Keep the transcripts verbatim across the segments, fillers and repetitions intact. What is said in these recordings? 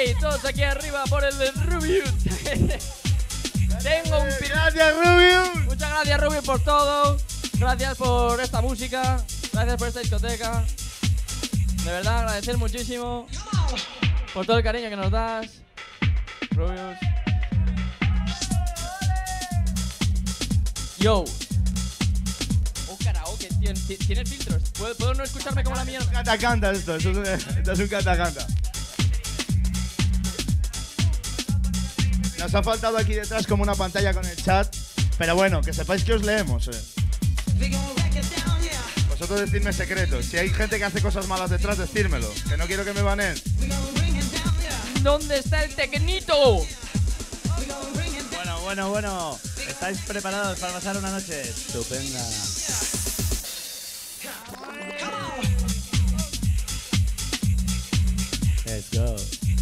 Ey, todos aquí arriba por el de Rubius. Tengo un... Gracias, Rubius. Muchas gracias, Rubius, por todo. Gracias por esta música. Gracias por esta discoteca. De verdad, agradecer muchísimo por todo el cariño que nos das, Rubius. Yo. Oh, karaoke, tío. ¿Tienes filtros? ¿Puedo, ¿Puedo no escucharme como la mierda? Catacanta esto, esto es un, esto es un catacanta. Nos ha faltado aquí detrás como una pantalla con el chat, pero bueno, que sepáis que os leemos, eh. Vosotros decidme secretos. Si hay gente que hace cosas malas detrás, decírmelo, que no quiero que me baneen. ¿Dónde está el tecnito? Bueno, bueno, bueno. ¿Estáis preparados para pasar una noche estupenda? Let's go.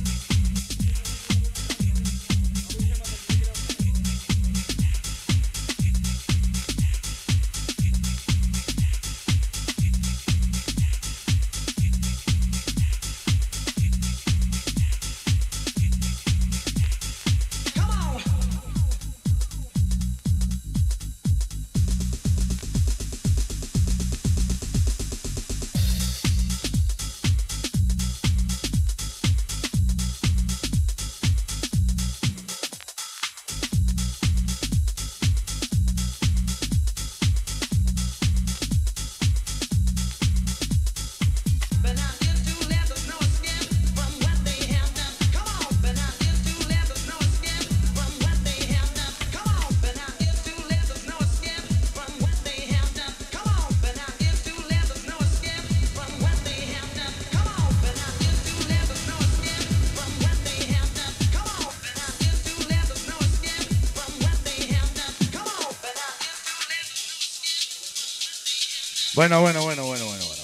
Bueno, bueno, bueno, bueno, bueno, bueno.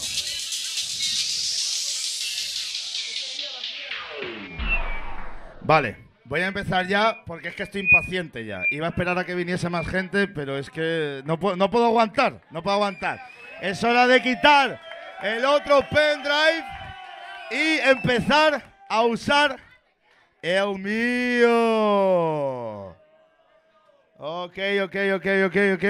Vale, voy a empezar ya porque es que estoy impaciente ya. Iba a esperar a que viniese más gente, pero es que no puedo, no puedo aguantar, no puedo aguantar. Es hora de quitar el otro pendrive y empezar a usar el mío. Ok, ok, ok, ok, ok.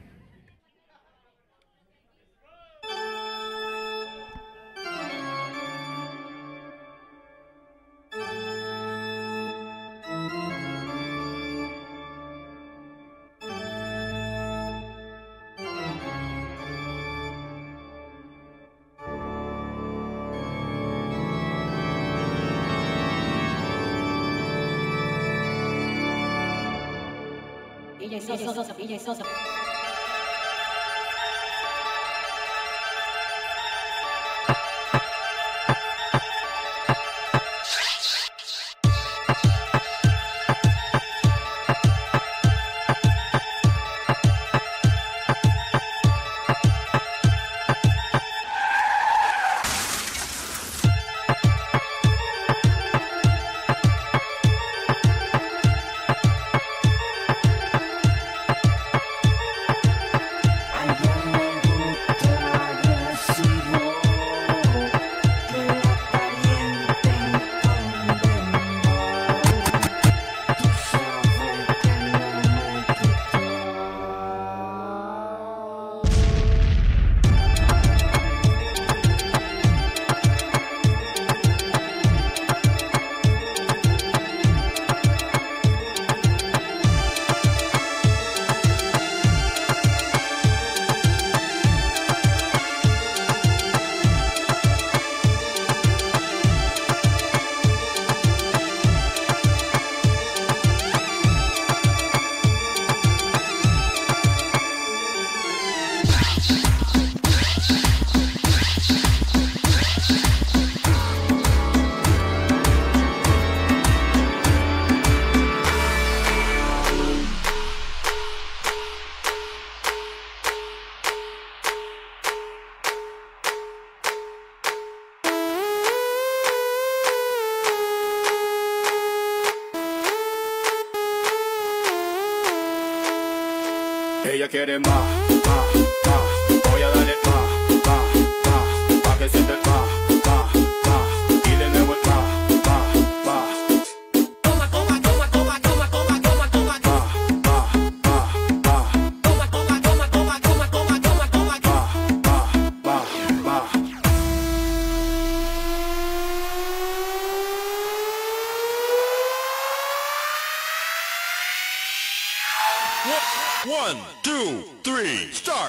D J Sosa, D J Sosa. Ella quiere más, más, más. Voy a darle más, más, más. Pa' que siente más, más, más. Y de nuevo el más, más, más. One, two, three, start.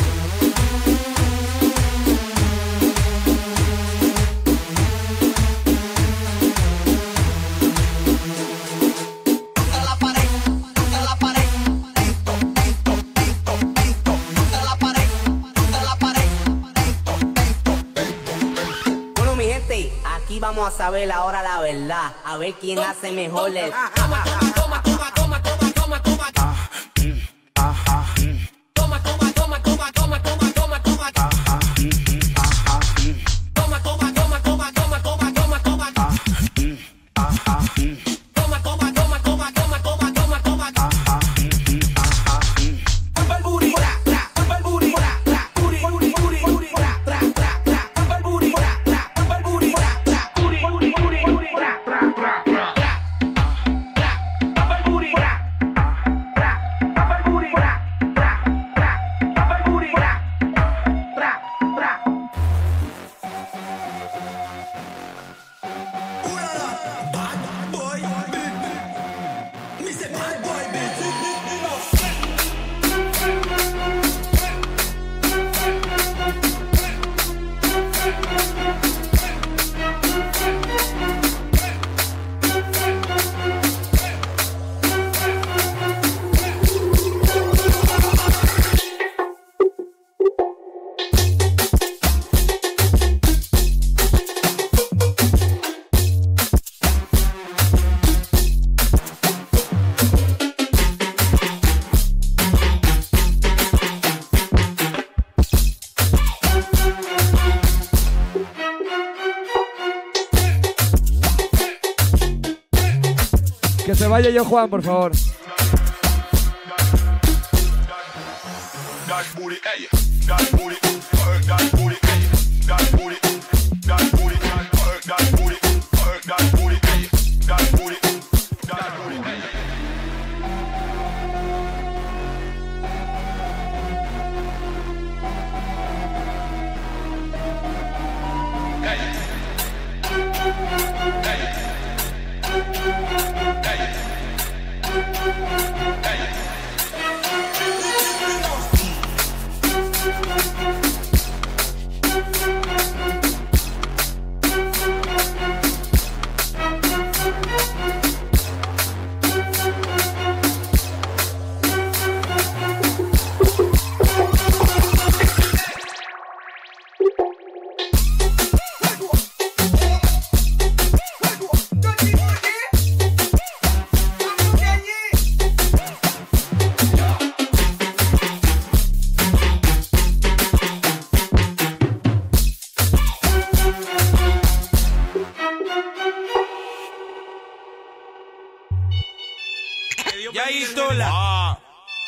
Aquí vamos a saber ahora la verdad, a ver quién hace mejor el... Toma, toma, toma, toma, toma, toma, toma, toma. Toma, toma, toma, toma, toma, toma, toma, toma. Toma, toma, toma, toma, toma, toma, toma, toma. Toma, toma, toma, toma, toma, toma, toma, toma. Pumpa el booty, tra, tra, pumpa el booty, tra, tra, booty, booty, booty, booty, tra, tra, tra, tra, pumpa el booty, tra, tra, pumpa el booty, tra, tra, booty, booty, booty, booty, tra, tra, tra, tra, tra, pumpa el booty, tra, tra, pumpa el booty, tra, tra, tra, pumpa el booty, tra, tra, tra. Bad boy, baby. Me say bad boy, baby. Que se vaya yo, Juan, por favor. Got booty, hey. Got booty, uh, got booty, hey. Got booty, got booty, uh, got booty, uh, got booty, hey. Got booty, got booty, hey. Ya Istola.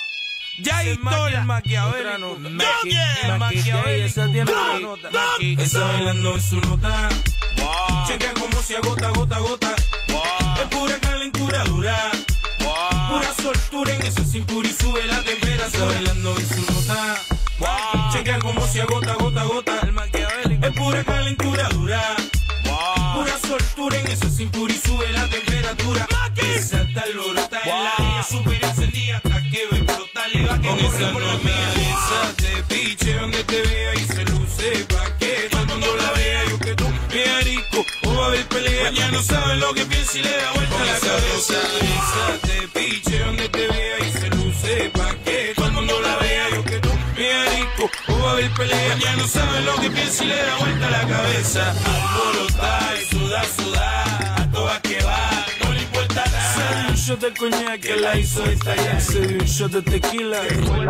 Ya Istola. Maquiavelo. El Maquiavelo. Esa tiene una nota. Está bailando en su nota. Checa como se agota, gota, gota. Es pura calentura dura. Pura soltura en esa cintura y sube la temperatura. Está bailando en su nota. Checa como se agota, gota, gota. El Maquiavelo. Es pura calentura dura. Pura soltura en esa cintura y sube la temperatura. Esa tal lorota en la vía super encendida hasta que ve explotar. Le va que con esa no es mía. Esa te piche donde te vea y se luce pa' que todo el mundo la vea. Yo que tú me arico o va a haber pelea. Ya no saben lo que piensa y le da vuelta la cabeza. Esa te piche donde te vea y se luce pa' que todo el mundo la vea. Yo que tú me arico o va a haber pelea. Ya no saben lo que piensa y le da vuelta la cabeza. Alborota y suda, suda, a todas que va, no le importa nada. Se dio un shot de coñac que la hizo estallar. Se dio un shot de tequila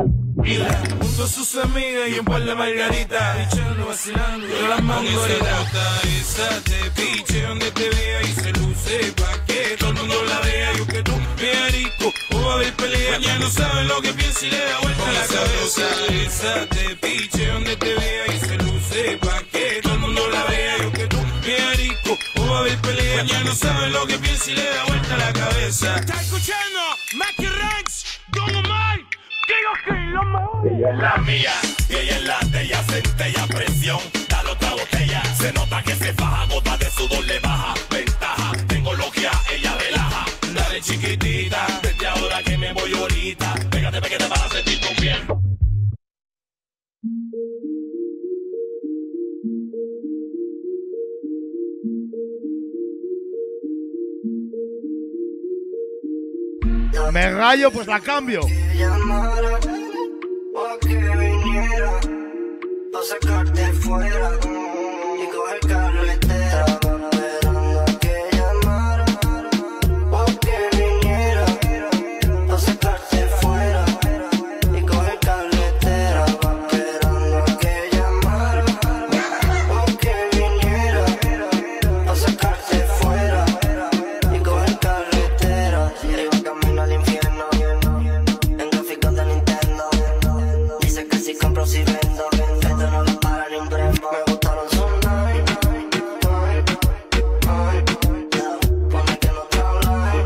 junto a sus amigas y un par de margaritas. Pichando, vacilando, yo las mando ahorita. Esa te piche donde te vea y se luce pa' que todo el mundo la vea. Yo que tú me arico o va a haber pelea. Ya no saben lo que piensa y le da vuelta la cabeza. Esa te piche donde te vea y se luce pa' que todo el mundo la vea. Yo que tú me arico o va a haber pelea. Ya no saben lo que piensa y le da vuelta la cabeza. ¿Estás escuchando? Mackie Ranks, Don Omar. Ella es la mía, y ella es la de ella, centella, presión, dale otra botella. Se nota que se faja, gota de sudor le baja. Ventaja, tengo logia, ella relaja. Dale chiquitita, desde ahora que me voy ahorita. Pégate, Me gallo, pues la cambio. Llamara o que viniera a sacarte fuera y coger carretera. Esperando a que llamara o que viniera a sacarte fuera y coger carretera. Esperando a que llamara o que viniera a sacarte fuera y coger carretera. Iba camino al infierno en gráficos de Nintendo. Dice que si compro si vendo, esto no lo para ni un brembo. Me gustaron sus nine, pone que no te hablan.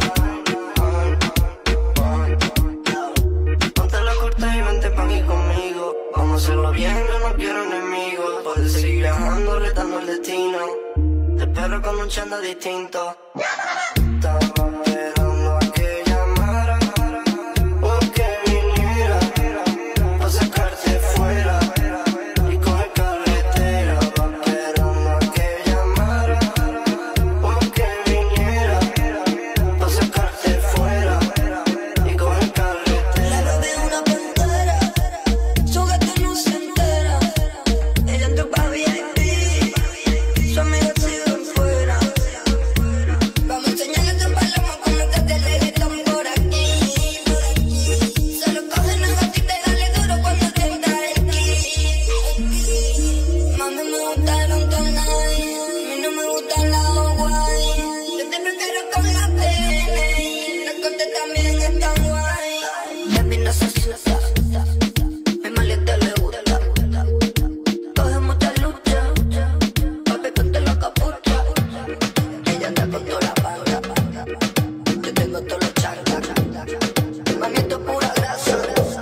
Ponte la corta y vente pa' aquí conmigo. Vamos a hacerlo bien, yo no quiero enemigos. Poder seguir viajando, retando el destino. Te espero con un chanda distinto. Estaba esperando a que llamara o que viniera a sacarte fuera y coger carretera. Esperando a que llamara o que viniera a sacarte fuera y coger carretera. La bebé una pantera, su gato no se entera. Ella entró pa' V I P, su amiga siguen fuera. Vamos a enseñarle otro palomo con los que te reggaetón por aquí. Se lo cogen a gatita y dale duro cuando te da el kick. Mami, me gustaron todas, a mí no me gustan las guay. Yo te prefiero con la pene, las cortes también están guay. Baby, no se asusta, mi maleta le gusta. Coge mucha lucha, papi, ponte la capucha. Ella anda con toda la banda, yo tengo todos los charcas. Mami, esto es pura grasa.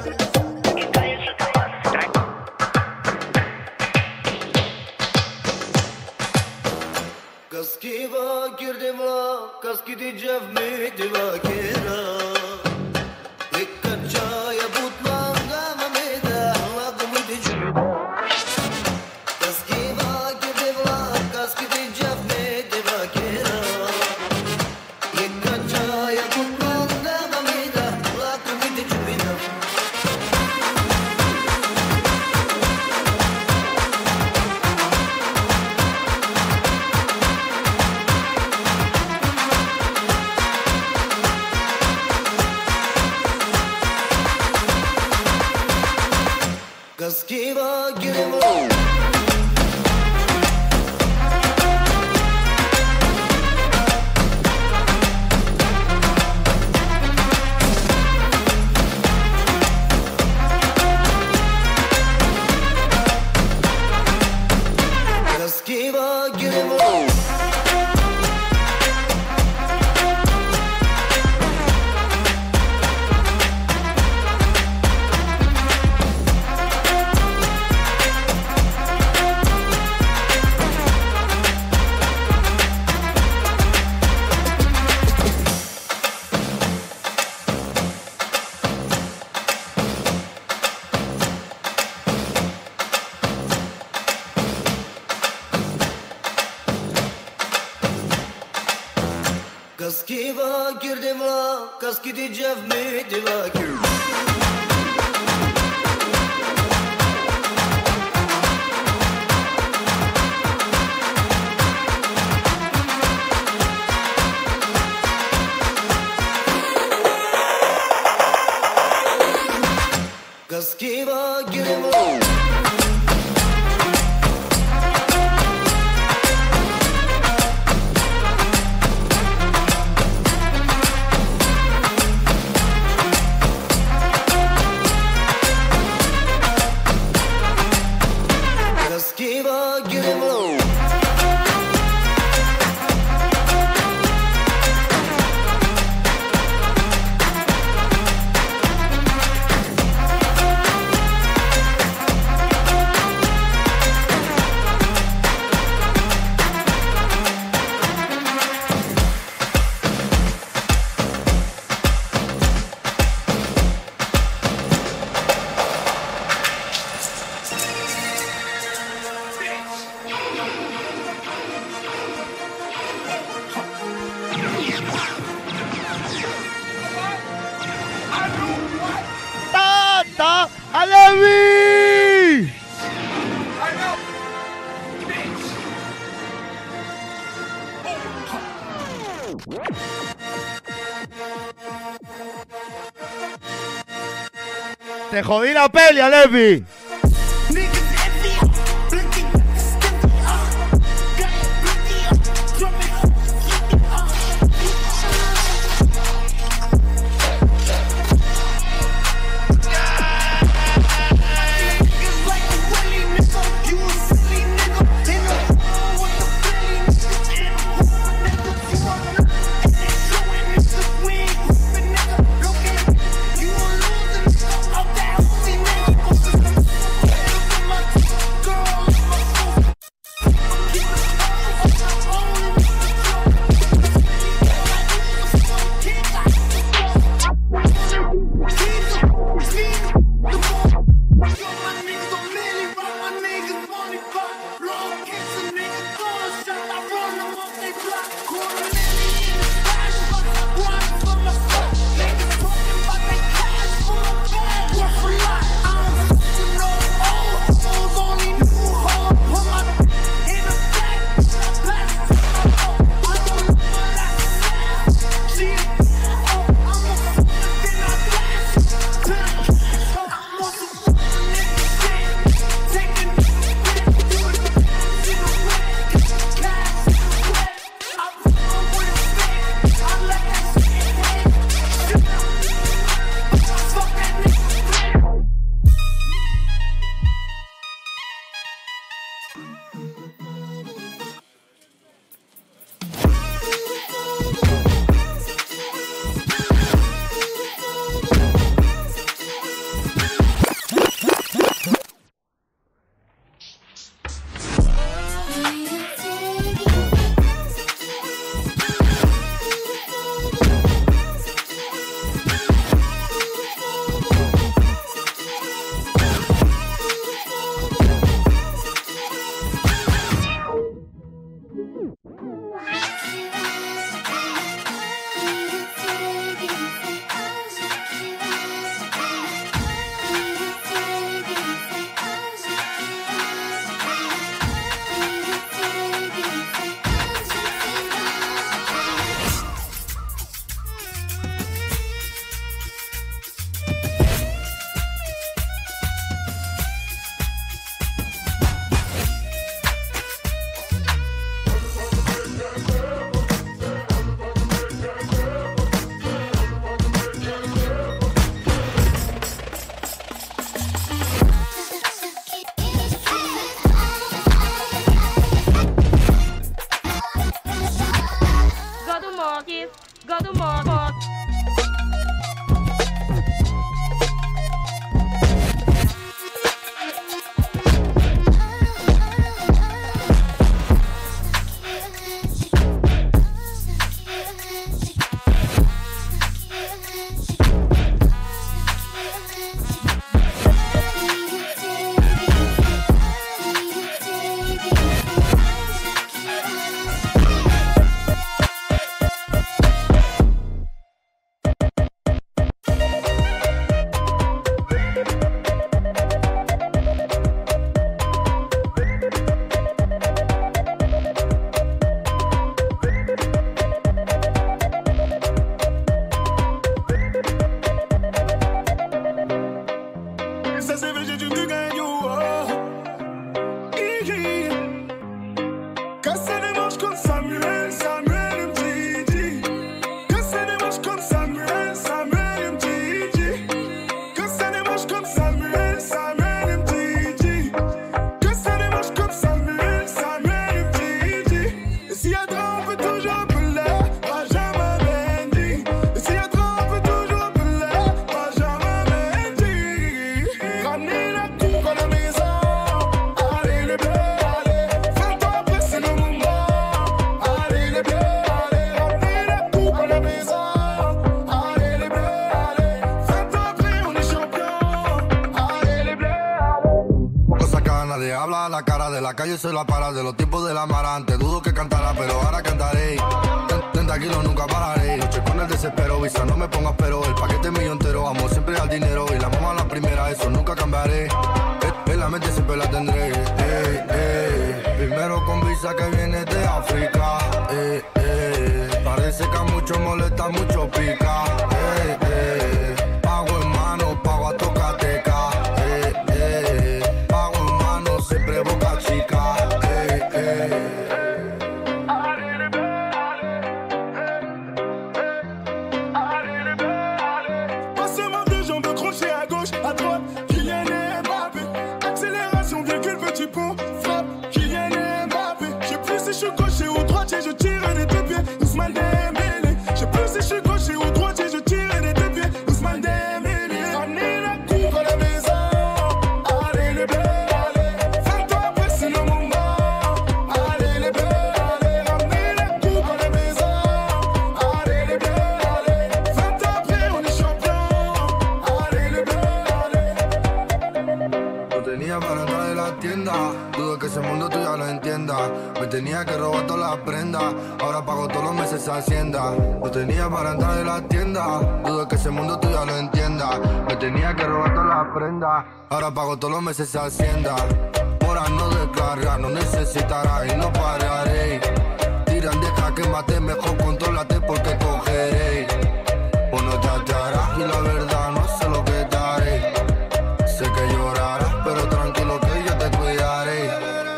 Kaski vakir deva, kaski diyeceğim mi deva kera. Dikkat çaya butmanga mameda, lagum diyeceğim. Kaski vakir deva, kaski diyeceğim mi deva kera. Dikkat çaya butmanga mameda, lagum diyeceğim. Kaski vakir deva. Kaski vakir deva. Kaski vakir deva, kaski diyeceğim mi deva kir. Kaski vakir deva. Te jodí la peli, Alevi. La cara de la calle se la para de los tiempos del amarante. Dudo que cantara, pero ahora cantaré. treinta kilos nunca pararé. Noche con el desespero, visa, no me pongas pero. El paquete mío entero, amo siempre al dinero. Y la mamá la primera, eso nunca cambiaré. En la mente siempre la tendré. Ey, ey. Primero con visa que viene de África. Ey, ey. Parece que a muchos molesta, mucho pica. Ey, ey. Pago en mano, pago a tocateca. ese mundo tú ya lo entiendas. Me tenía que robar todas las prendas, ahora pago todos los meses Hacienda. Lo tenía para entrar en la tienda, dudo que ese mundo tú ya lo entiendas. Me tenía que robar todas las prendas, ahora pago todos los meses Hacienda. Ahora no descarga, no necesitarás y no pararé. Tiran, deja que mate, mejor contrólate porque cogeré. O no te hallarás y la verdad no sé lo que te haré. Sé que llorarás, pero tranquilo que yo te cuidaré.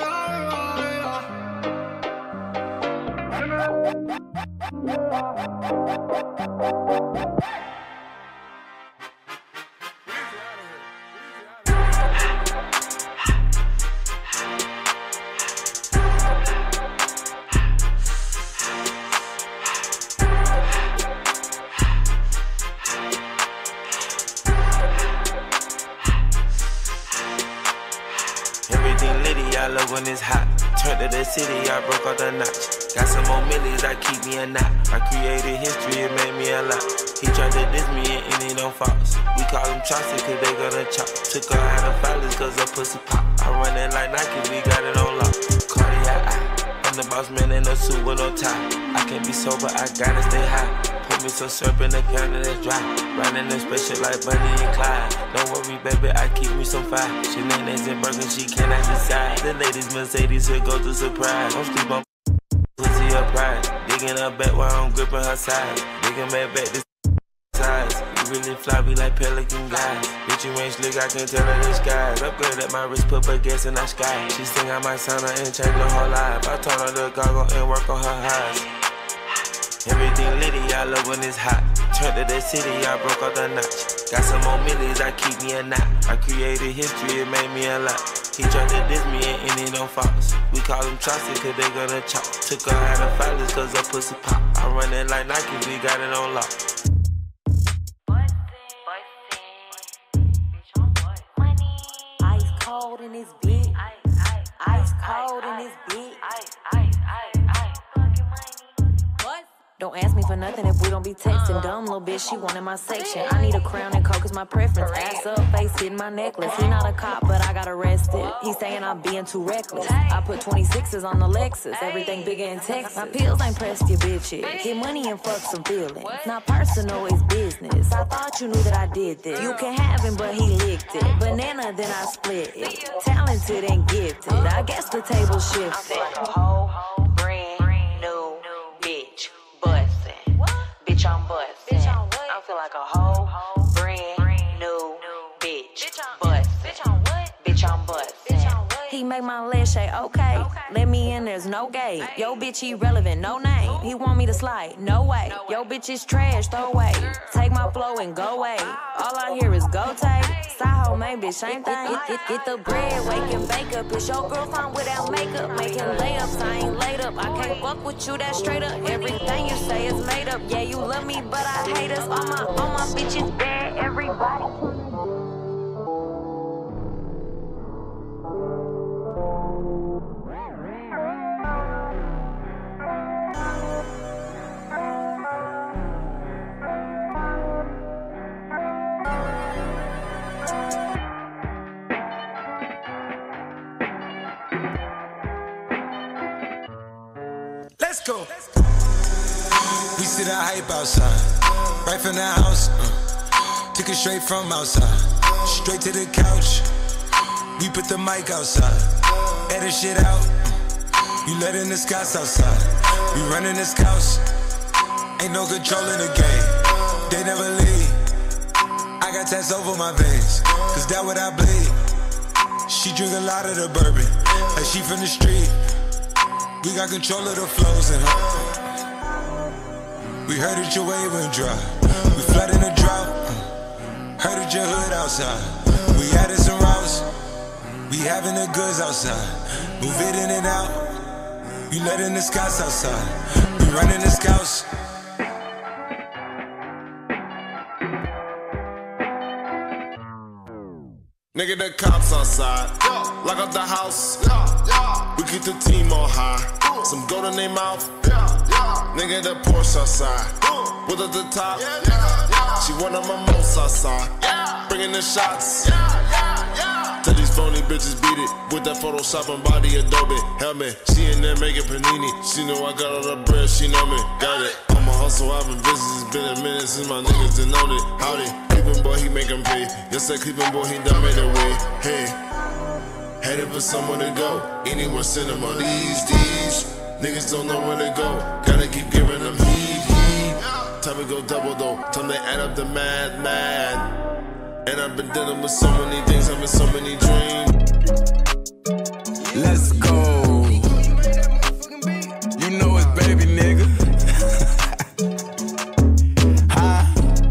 I love when it's hot. Turned to the city, I broke all the notch. Got some more millies that keep me a knot. I created history, it made me a lot. He tried to diss me and it ain't no false. We call him Chaucer cause they gonna chop. Took her out of violence cause her pussy pop. I run it like Nike, we got it on lock. Cardiac eye. I'm the boss man in a suit with no tie. I can't be sober, I gotta stay high. Put me some syrup in the counter that's dry. Riding the special like Bunny and Clyde. Don't worry, baby, I keep me some fire. She names and burger, she cannot decide. The ladies Mercedes, here go to surprise. Don't sleep on pussy or pride. Digging her back while I'm gripping her sides. Digging back back this size. You really fly, be like pelican guys. Bitch, you ain't slick, I can tell her the skies. Upgrade at my wrist, put her gas in the sky. She sing I might sign her and change her whole life. I told her to goggle and work on her eyes. Everything litty, I love when it's hot. Turned to the city, I broke all the notch. Got some more millies, I keep me a knot. I created history, it made me a lot. He tried to diss me and it ain't no false. We call him Chaucer cause they gonna chop. Took her out of violence cause her pussy pop. I run it like Nike, we got it on lock. Ice cold in this bitch. Ice cold in this bitch. Don't ask me for nothing if we don't be texting. Dumb little bitch, she wanted my section. I need a crown and coke is my preference. Ass up, face hitting my necklace. He not a cop, but I got arrested. He saying I'm being too reckless. I put twenty-sixes on the Lexus. Everything bigger in Texas. My pills ain't pressed your bitches. Get money and fuck some feelings. Not personal, it's business. I thought you knew that I did this. You can have him, but he licked it. Banana, then I split it. Talented and gifted. I guess the table shifted. I'm a whole, whole brand new bitch. Bustin', bitch, I'm bustin'. I feel like a whole, whole brand new bitch. Bustin', bitch, I'm bustin'. He make my leg shake, okay. Let me in, there's no gate. Yo, bitch, irrelevant, no name. He want me to slide, no way. Yo, bitch is trash, throw away. Take my flow and go away. All I hear is go take. Saho, man, bitch, ain't thing. Get, get, get the bread, wake and bake up. It's your girl fine without makeup. Making layups, I ain't laid up. I can't fuck with you, that straight up. Everything you say is made up. Yeah, you love me, but I hate us. All my, all my bitches bad, everybody. Let's go. We see the hype outside, right from the house. Uh, took it straight from outside, straight to the couch. We put the mic outside, edit shit out. Uh, you letting the scouts outside, we running the scouts. Ain't no control in the game, they never leave. I got tats over my veins, cause that what I bleed. She drink a lot of the bourbon, like she from the street. We got control of the flows in her. We heard that your wave went dry. We flooded the drought. Heard that your hood outside. We added some routes. We having the goods outside. Move it in and out. You letting the scouts outside. We running the scouts. Nigga, the cops outside. Lock up the house. We keep the team on high. Some gold in their mouth. Nigga, the Porsche outside. With at the top. She one of my most outside. Bringing the shots. Tell these phony bitches beat it with that Photoshop and body Adobe. Helmet, she in there making panini. She know I got all the bread, she know me. Got it. I'm a hustle, I've been busy. It's been a minute since my niggas done known it. Howdy, Cleveland boy, he make him pay. Yes, that Cleveland boy, he done made a way. Hey, headed for somewhere to go. Anywhere cinema. These, these niggas don't know where to go. Gotta keep giving them heat, heat. Time to go double though. Time to add up the mad, mad. And I've been dealing with so many things, having so many dreams. Let's go. You know it's baby nigga. Huh?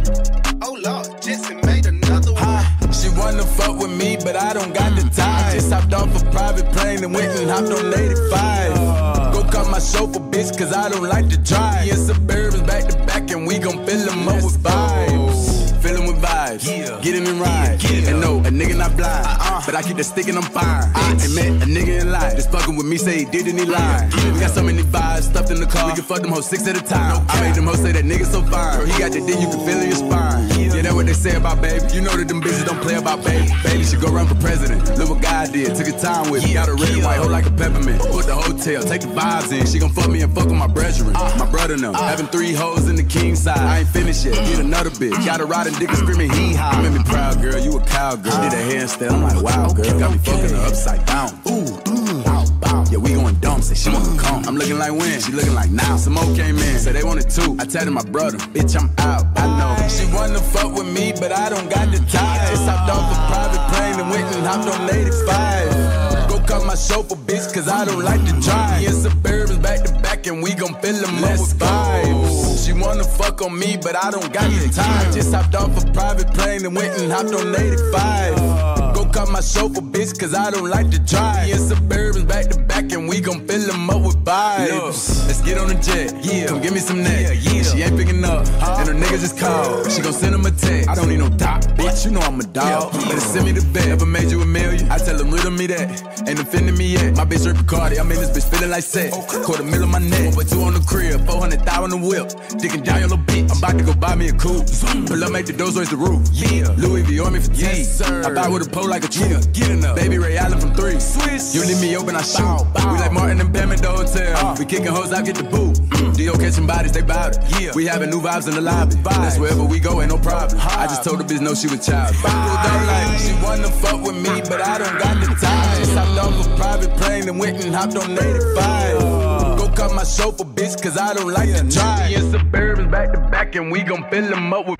Oh Lord, Jesse made another one. Huh? She wanna fuck with me, but I don't got the time. I just hopped off a private plane and went and hopped on eighty-five. Go cut my chauffeur, bitch, cause I don't like to drive. Yeah, Suburbans back to back and we gon' fill them up with vibes. Fill him with vibes, yeah. Get him in ride. Yeah, yeah. And no, a nigga not blind, uh-uh. But I keep the stick and I'm fine. I ain't met a nigga in line, just fucking with me, say he did and he lied. Yeah. We got so many vibes stuffed in the car, we can fuck them hoes six at a time. I made them hoes say that nigga so fine. Girl, he got the D, you can feel in your spine. Yeah, yeah, that's what they say about baby. You know that them bitches don't play about baby. Baby should go run for president. Look what God did, took his time with me. Got a red and white hoe like a peppermint. Put the hotel, take the vibes in. She gon' fuck me and fuck with my brethren. Uh, my brother know. Uh, Having three hoes in the king side. I ain't finished yet, get another bitch. Got a riding dick and screaming he high. You made me proud, girl, you a cowgirl. Did a handstand, I'm like, wow, girl. Got me fucking her upside down. Ooh, mm, bow, bow. Yeah, we going dumb, say she wanna come. I'm looking like when, she looking like now. Some more came in, say they wanted two. I tell my brother, bitch, I'm out. I know she wanna fuck with me, but I don't got the time. Just hopped off a private plane and went and hopped on eighty-five. Go cut my chauffeur, bitch, cause I don't like to drive. Yeah, Suburbans back to back and we gon' fill them up with vibes. She wanna fuck on me, but I don't got the time. Just hopped off a private plane and went and hopped on eighty-five. Go cut my chauffeur, bitch, cause I don't like to drive. Yeah, Suburbans back to back and we gon' fill them up with vibes. Let's get on the jet, yeah. Come give me some neck, yeah, yeah. She ain't picking up, and her niggas just called. She gon' send him a text. I don't need no doc, bitch, you know I'm a dog. Better send me the bet. Ever made you a million? I tell them riddle me that. Ain't offending me yet. My bitch Rick Cardi, I'm in this bitch feeling like sex. Quarter mil on my neck, one two on the crib, four hundred thousand on the whip. Digging down your little bitch. I'm about to go buy me a coupe. Pull up, make the doors raise the roof. Yeah, Louis V on me for yes, sir. I buy with a pole like a tree. Yeah, get enough. Baby Ray Allen from three. Swiss. You leave me open, I shoot. Bow, bow. We like Martin and Pam at the hotel. Uh, we kicking hoes out, get the boot. Mm. D O catching bodies, they bout it. Yeah. We having new vibes in the lobby. Vibes. That's wherever we go, ain't no problem. Vibes. I just told the bitch no, she was child. Don't like she wanna fuck with me, but I don't got the time. Just hopped off a private plane and went and hopped on eighty-five. Uh, Go cut my chauffeur, bitch, cause I don't like yeah, to drive. Yeah, Suburbans back to back and we gon' fill them up with.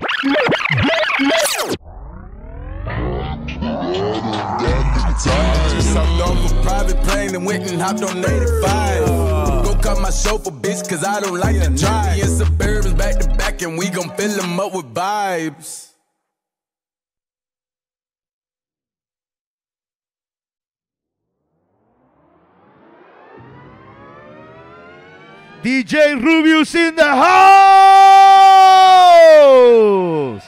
Just hopped off a private plane and went and hopped on eighty-five. Go cut my chauffeur, bitch, cause I don't like to drive. Yeah, Suburbans back to back and we gon' fill them up with vibes. D J Rubius in the house!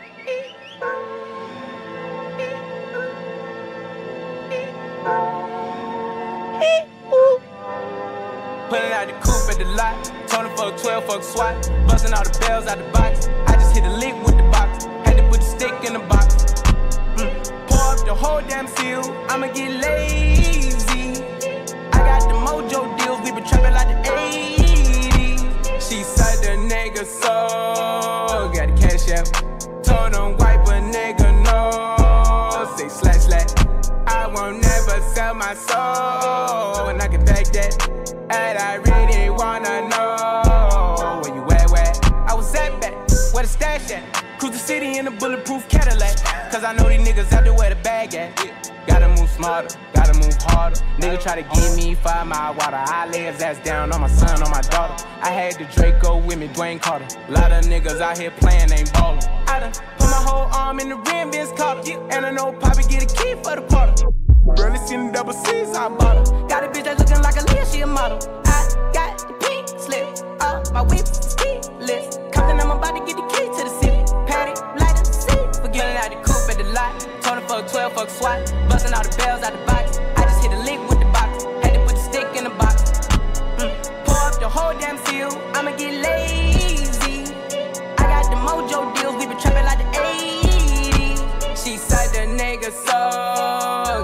Pulling out the coupe at the lot, Tony fuck twelve, fuck SWAT, busting all the bells out the box. I just hit a lick with the box, had to put the stick in the box. Mm. Pour up the whole damn seal, I'ma get lazy. I got the mojo deals, we been trapping like the eighties. She said the nigga so, got the cash out. Told him wipe a nigga no, say slash slash. I won't never sell my soul, and I can back that. And I really wanna know where you at, where I was at back, where the stash at. Cruise the city in a bulletproof Cadillac, cause I know these niggas out there where the bag at. Gotta move smarter, gotta move harder. Nigga try to give me five mile water, I lay his ass down on my son, on my daughter. I had the Draco with me, Dwayne Carter. A lot of niggas out here playing, ain't ballin'. I done put my whole arm in the rim, Vince Carter. And I know Poppy get a key for the quarter. Really seen the double C's, I bought her. Got a bitch that's looking like a Leah, she a model. I got the pink slip, uh, my whip's keyless. Compton, I'm about to get the key to the city. Patty, light up the seat. Forgetting out the coupe at the lot. Tony fuck twelve, fuck SWAT. Busting all the bells out the box. I just hit a lick with the box. Had to put the stick in the box. Mm. Pour up the whole damn seal, I'ma get lazy. I got the mojo deals, we been trapping like the eighties. She said the nigga so.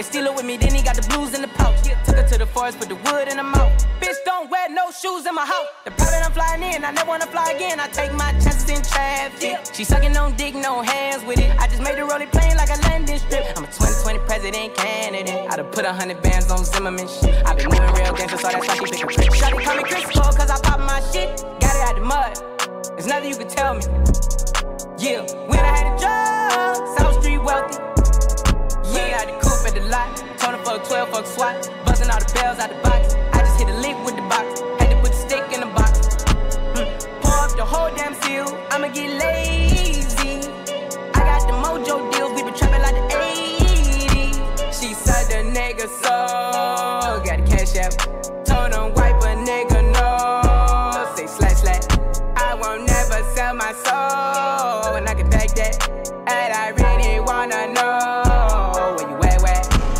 steal it with me, then he got the blues in the pouch. Took her to the forest, put the wood in her mouth. Bitch, don't wear no shoes in my house. The private I'm flying in, I never wanna fly again. I take my chances in traffic. She sucking on dick, no hands with it. I just made her roll it plain like a landing strip. I'm a twenty twenty president candidate. I done put a hundred bands on Zimmerman shit. I been moving real gangster, so that's why she pick a trick. Shawty call me Crisco, cause I pop my shit. Got it out the mud. There's nothing you can tell me. Yeah, when I had a job, South Street wealthy. Yeah, I had the coupe at the lot. Told her fuck twelve, fuck SWAT. Buzzing all the bells out the box. I just hit a lick with the box. Had to put the stick in the box. Mm. Pour up the whole damn seal. I'ma get lazy. I got the mojo deals. We been trapping like the eighties. She said the nigga so. Got the cash out. Told him wipe a nigga no. Say slash slash. I won't never sell my soul. And I can take that. And I really wanna know where you at, where?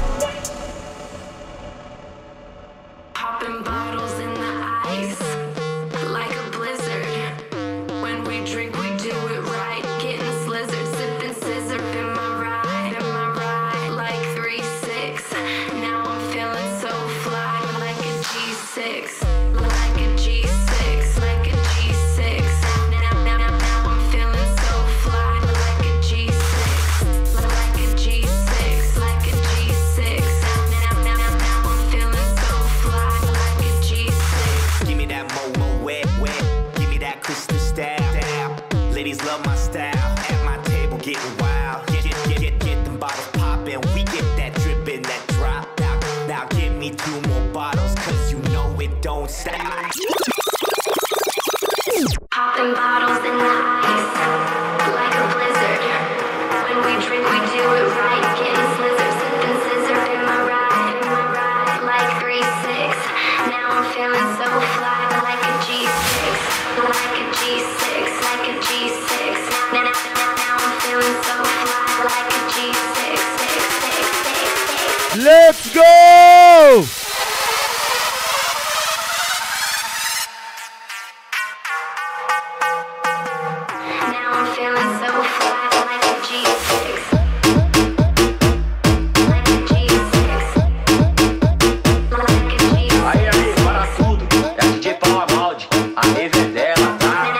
Popping bottles in the ice, like a blizzard. When we drink, we do it right. Getting slizzard, sipping scissor. In my ride, in my ride, like three six. Now I'm feeling so fly, like a G six, like a G six, like a G six. Now, now, now, now I'm feeling so fly, like a G six, like a G six, like a G six. Now, now, now, now I'm feeling so fly, like a G six. Give me that mo mo wet wet. Give me that crystal style. Ladies love my style. At my table getting wild. Get get get get, get them bottles poppin'. We get that drippin', that drop. Now now give me two more bottles, cause you know it don't stop. Popping bottles in the ice, like a blizzard. When we drink, we do it right. Getting slizzard, sipping scissor. In my ride, in my ride, like three six. Now I'm feeling so fly, like a G six, like a G six, like a G six. Now, now, now, now I'm feeling so fly, like a G six, six, six, six, six. Let's go! Now I'm feeling so fly, like a G six, like a G six, like a G six. Aí, aí, para tudo. É a D J Paula Maldi. A rave é dela, tá?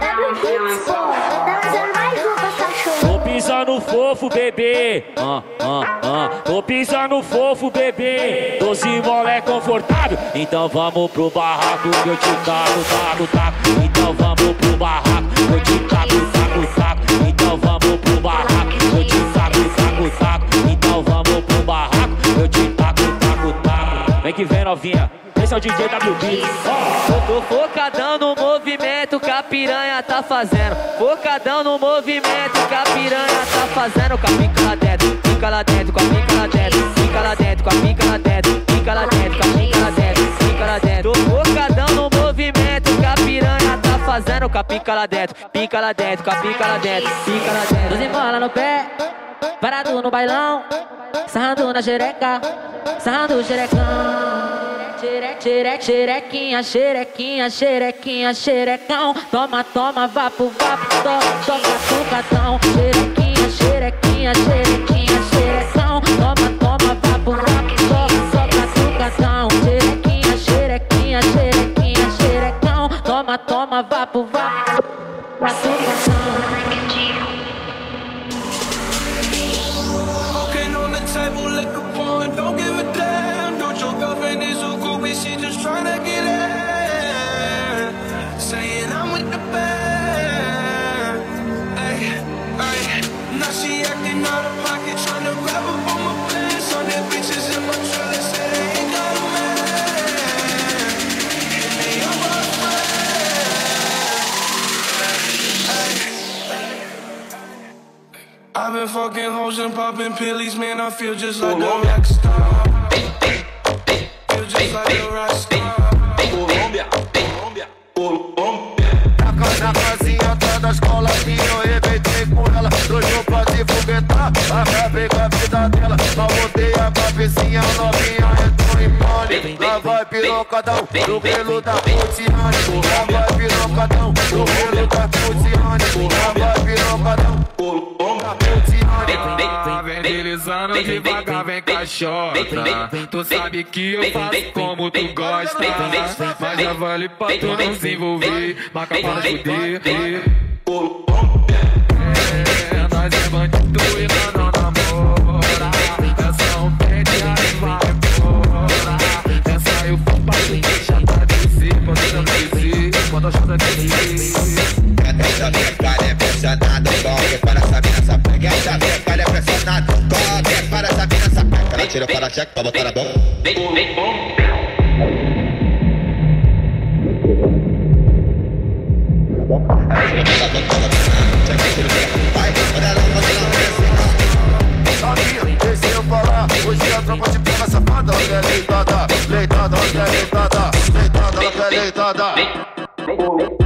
Tô pisando fofo, bebê. Ah, ah, ah. Tô pisando fofo, bebê. Doze mole confortável. Então vamos pro barraco que eu te taco, taco, taco. Então vamos pro barraco que eu te taco, taco, taco. Então vamos pro barraco que eu te taco, taco, taco. Então vamos pro barraco que eu te taco, taco, taco. Vem que vem, novinha. Esse é o D J W B. Eu tô focadão no movimento que a piranha tá fazendo. Focadão no movimento que a piranha tá fazendo. Com a pica lá dentro, pica lá dentro, com a pica lá dentro, pica lá dentro, com a pica lá dentro, pica lá dentro, com a pica lá dentro, pica lá dentro. Tô focadão no movimento que a piranha tá fazendo. Com a pica lá dentro, pica lá dentro, com a pica lá dentro, pica lá dentro. Doze bola no pé, parado no bailão, sarrando na xereca, sarrando o xerecão. Xereque, xereque, xerequinha, xerequinha, xerequinha, xerecão. Toma, toma, vapo, vapo, to, toca, tucatão. Xerequinha, xerequinha, xerequinha, xerecão. Toma, toma, vapo, vapo, to, toca, tucatão. Xerequinha, xerequinha, xerequinha, xerecão. Toma, toma, vapo, vapo, tucatão. Cocaine on the table, liquor pouring, don't give a damn. Don't your girlfriend is so cool, but she just tryna get in. Saying I'm with the band. Ay, ay. Now she acting out of pocket, tryna grab up on my pants. On them bitches in my trailer, say they ain't got a man. And they all my friends. I've been fucking hoes and popping pillies, man, I feel just like a rock star. Feel just like a rock star. Colômbia, Colômbia, Colômbia. Na casinha atrás da escola que eu arrebentei com ela. Trouxe pra se foguetar, acabei com a vida dela. Mal botei a cabecinha novinha, entrou em pânico. Lá vai pirocadão, no pelo da Putiane. Lá vai pirocadão, no pelo da Putiane. Lá vai pirocadão, Vem deslizando Sentando devagar, vem caixota. Tu sabe que eu faço como tu gosta. Mas já vale pra tu não se envolver. Marca pra fuder. É, nós é bandido e nós não namora. Essa um pede, aí vai embora. Essa eu vou pra tu deixa pra descer. Quando eu descer, quando a chata descer. Essa beca é pressionado, corre para essa mina, essa pega. Essa beca é pressionado, corre para essa mina, essa pega. Ela tira para a cheque pra botar na boca. Vem, vem, Desceu pra lá, hoje a tropa de pega safada. Ela é leitada, leitada, ela é leitada, leitada, ela é leitada.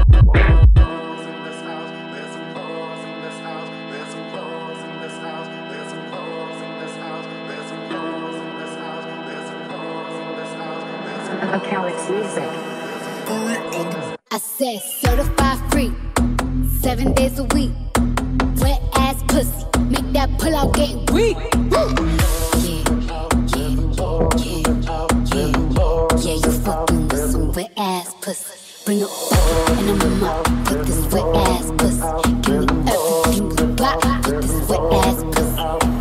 Alex Music. I said certified free, seven days a week. Wet ass pussy, make that pull out get weak. Yeah, yeah, yeah, yeah, yeah. You fucking with some wet ass pussy. Bring it up and I'm up with this wet ass pussy. Give me everything you got with this wet ass pussy.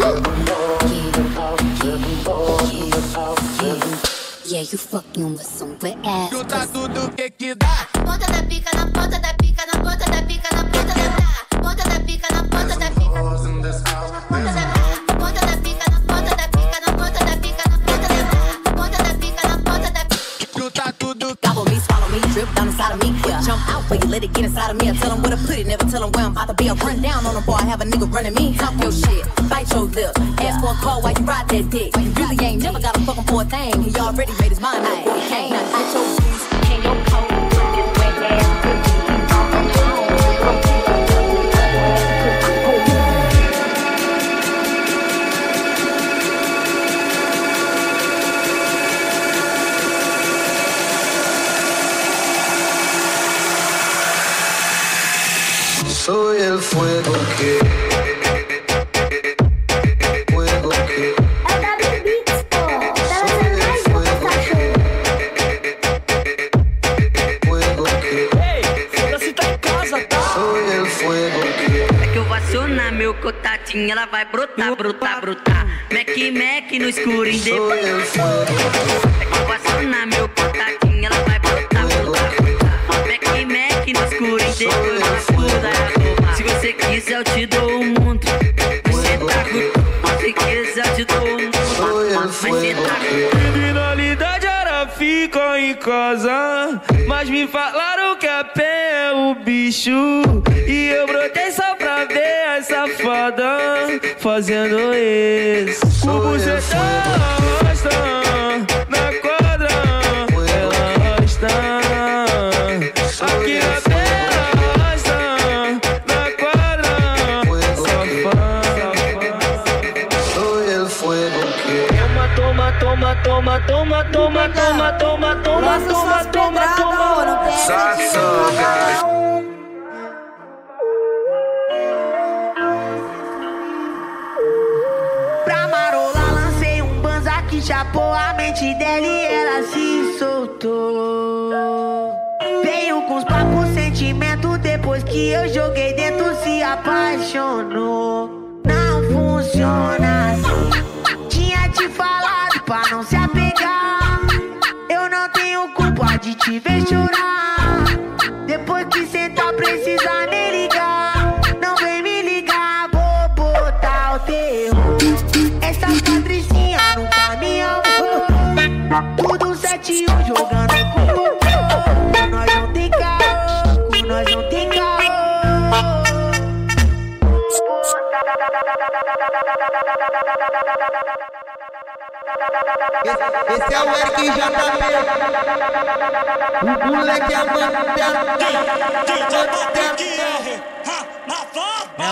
Yeah, you fucking with some wet ass. Tu tá tudo que que dá. Ponta da pica na ponta da pica na ponta da pica na ponta da da. Ponta da pica na ponta da pica. Ponta da ponta da pica na ponta da pica na ponta da pica na ponta da da. Ponta da pica na ponta da pica. Tu tá tudo. Gobble me, swallow me, drip down inside of me. Yeah. Jump out where you let it get inside of me. I tell them where to put it, never tell them where I'm about to be. I run down on them, boy, I have a nigga running me. Talk your shit, bite your lip. Ask for a call while you ride that dick. You really ain't never got a fucking for a thing. He already made his mind up before he came. Now get your boots and your coat. Put this wet ass pussy on the throne. Soy el fuego que, fuego que. Soy el fuego que, fuego que. Soy el fuego que. É que eu vou acionar meu contatinho, ela vai brotar, brotar, brotar. Mac, Mac no escurinho depois. É que eu vou acionar meu contatinho, ela vai brotar, brotar, brotar. Mac, Mac no escurinho depois. Se você quiser eu te dou o mundo. Você tá com... Se quiser eu te dou o mundo. Mas você tá com... Criminalidade era ficam em casa, mas me falaram que a pé é o bicho. E eu brotei só pra ver as safadas fazendo isso. Com buceta ela gosta, na quadra ela gosta. Aqui na terra gosta, na quadra safada. Soy el fuego que. Toma, toma, toma, toma, toma, toma, toma, toma, toma, toma, toma. Pra marola lancei um banza que chapou a mente dela e ela se soltou. Veio com os papos, sentimento, depois que eu joguei dentro se apaixonou. Não funciona assim. Tinha te falado pra não se apegar. Eu não tenho culpa de te ver chorar. Depois que sentar precisa nem ligar. Não vem me ligar, vou botar o terror. Essa patricinha no caminhão. Tudo sete um jogando com com nós não tem carro, com nós não tem carro. Esse, esse é o Eric J P. O moleque é a É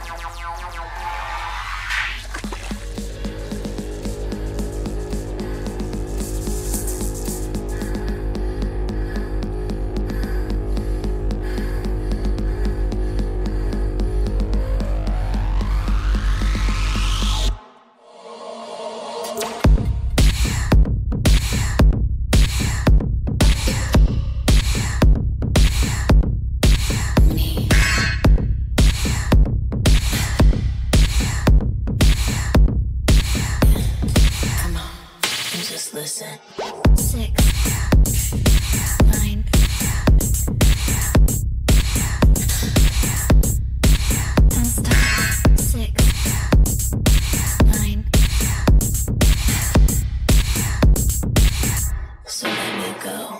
Listen. Six, nine. Don't stop. Six, nine. So let me go.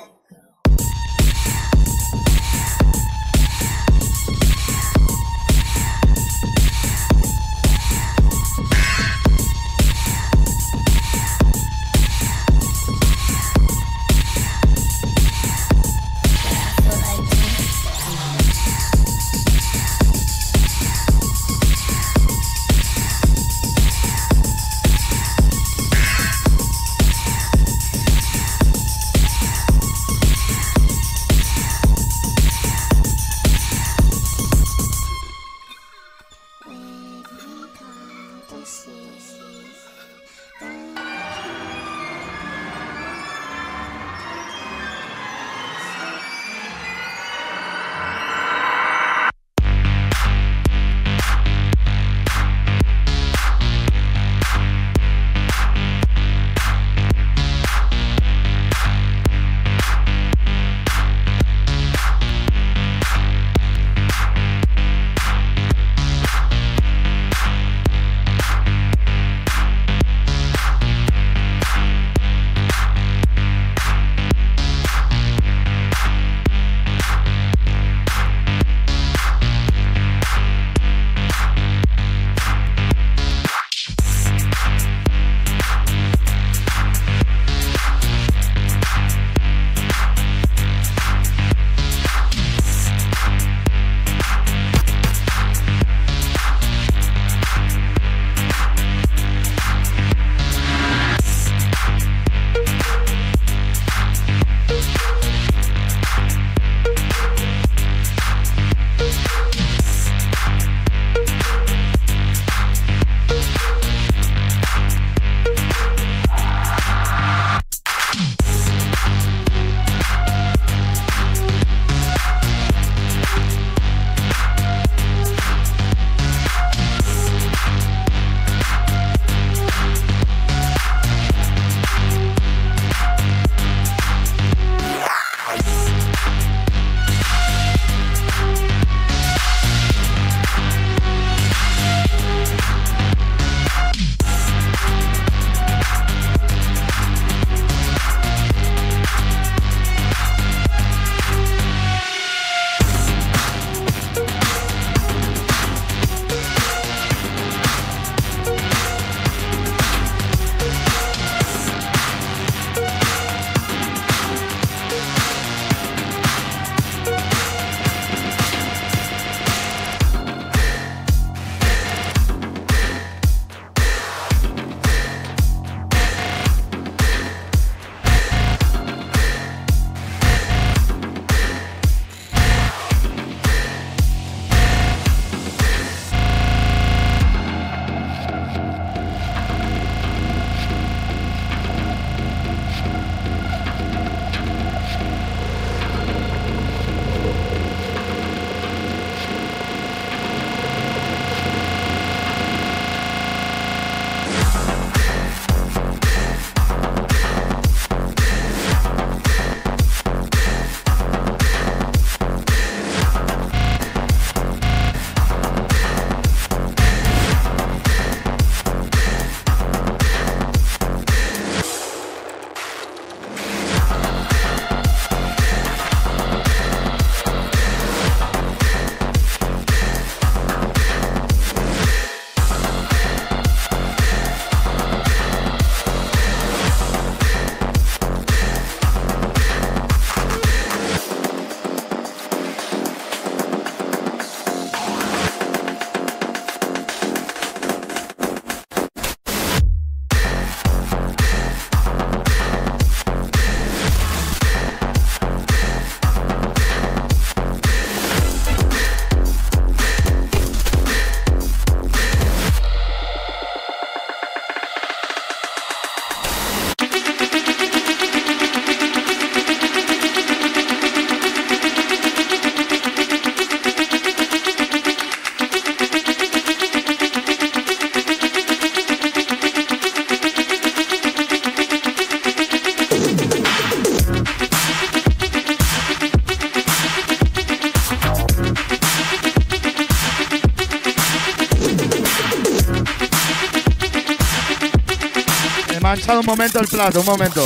manchado un momento el plato, un momento.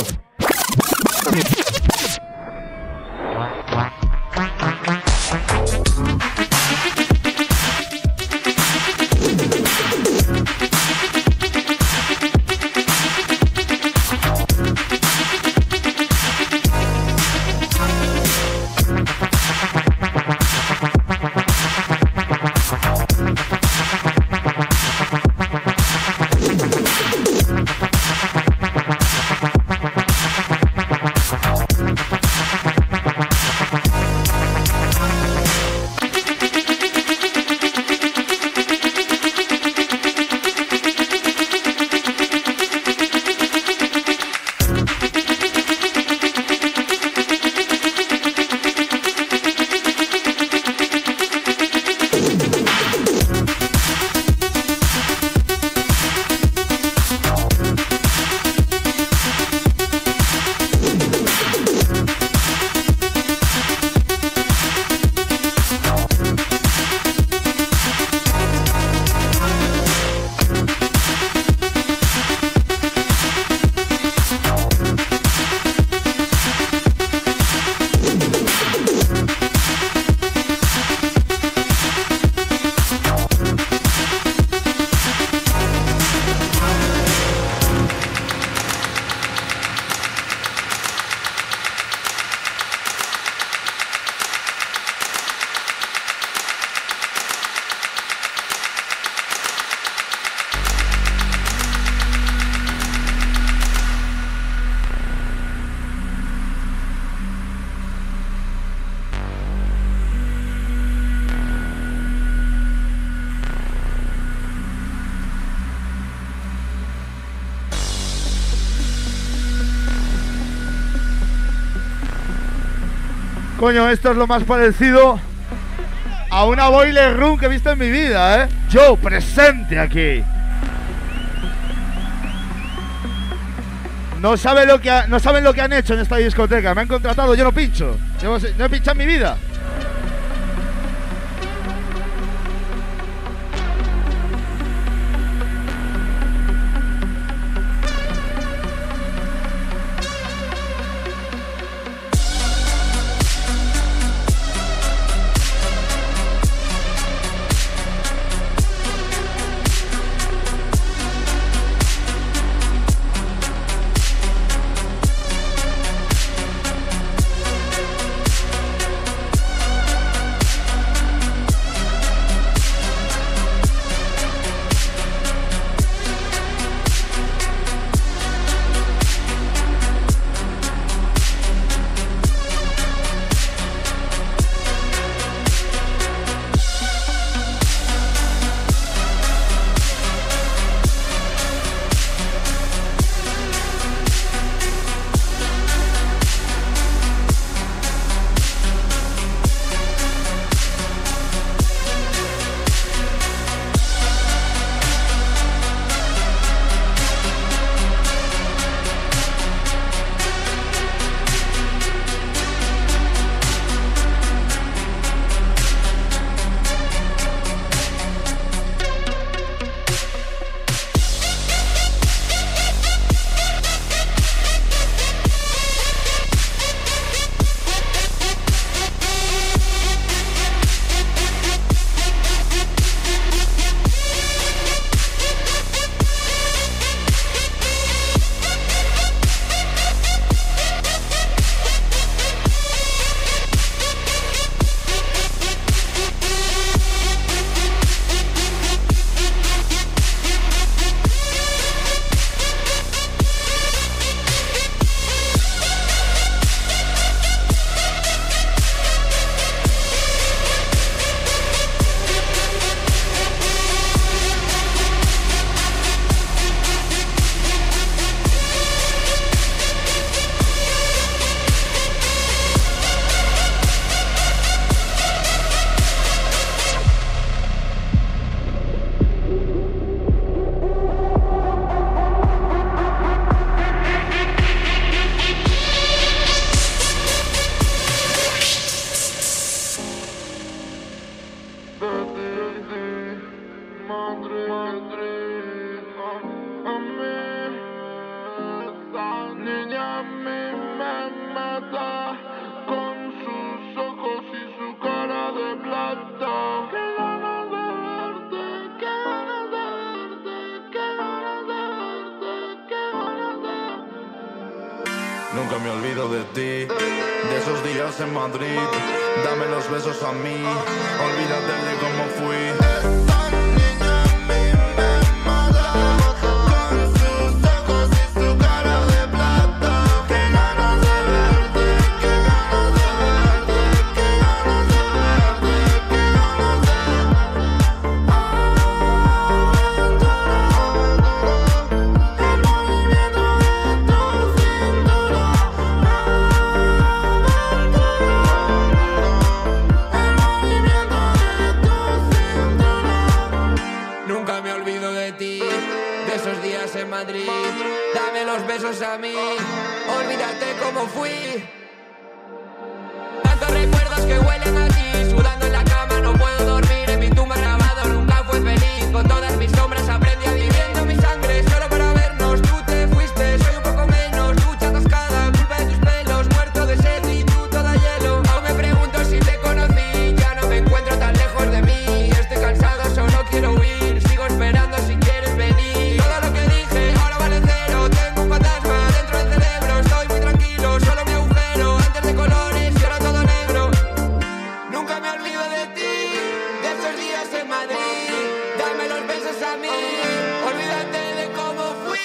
Coño, esto es lo más parecido a una boiler room que he visto en mi vida, ¿eh? Yo, presente aquí. No saben lo que ha, no saben lo que han hecho en esta discoteca. Me han contratado, yo no pincho. Yo no he pinchado en mi vida. Nunca me olvido de ti, de esos días en Madrid. Dame los besos a mí, olvídate de cómo fui. Besos a mí, olvídate cómo fui. Tantos recuerdos que huelen a ti, sudando en la cama no puedo dormir. En mi tumba grabado nunca fue feliz. Con todas mis sombras aprendí a vivir viendo mi sangre solo para vernos. Tú te fuiste, soy un poco menos. Ducha atascada, culpa de tus pelos. Muerto de sed y tú toda hielo. Aún me pregunto si te conocí. Ya no me encuentro tan lejos de mí. Estoy cansado, solo quiero huir. Sigo esperando si quieres venir. Todo lo que dije ahora vale cero. Tengo un fantasma dentro del cerebro. Estoy muy tranquilo, solo mi agujero. Antes de colores y ahora todo negro. Nunca me olvido de ti, de esos días en Madrid. Dame los besos a mí, olvídate de cómo fui.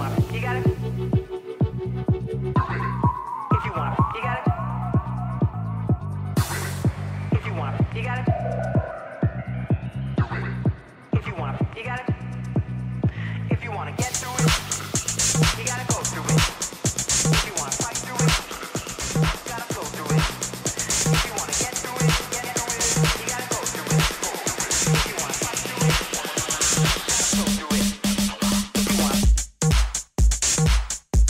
want it, you got it. If you want it, you got it. If you want it, you got it. If you want it, you got it. If you want to get through it, you gotta go through it. If you want to fight through it, you gotta go through it. If you want to get through it, get through it, you gotta go through it. If you want to fight through it, you gotta go through it. If you want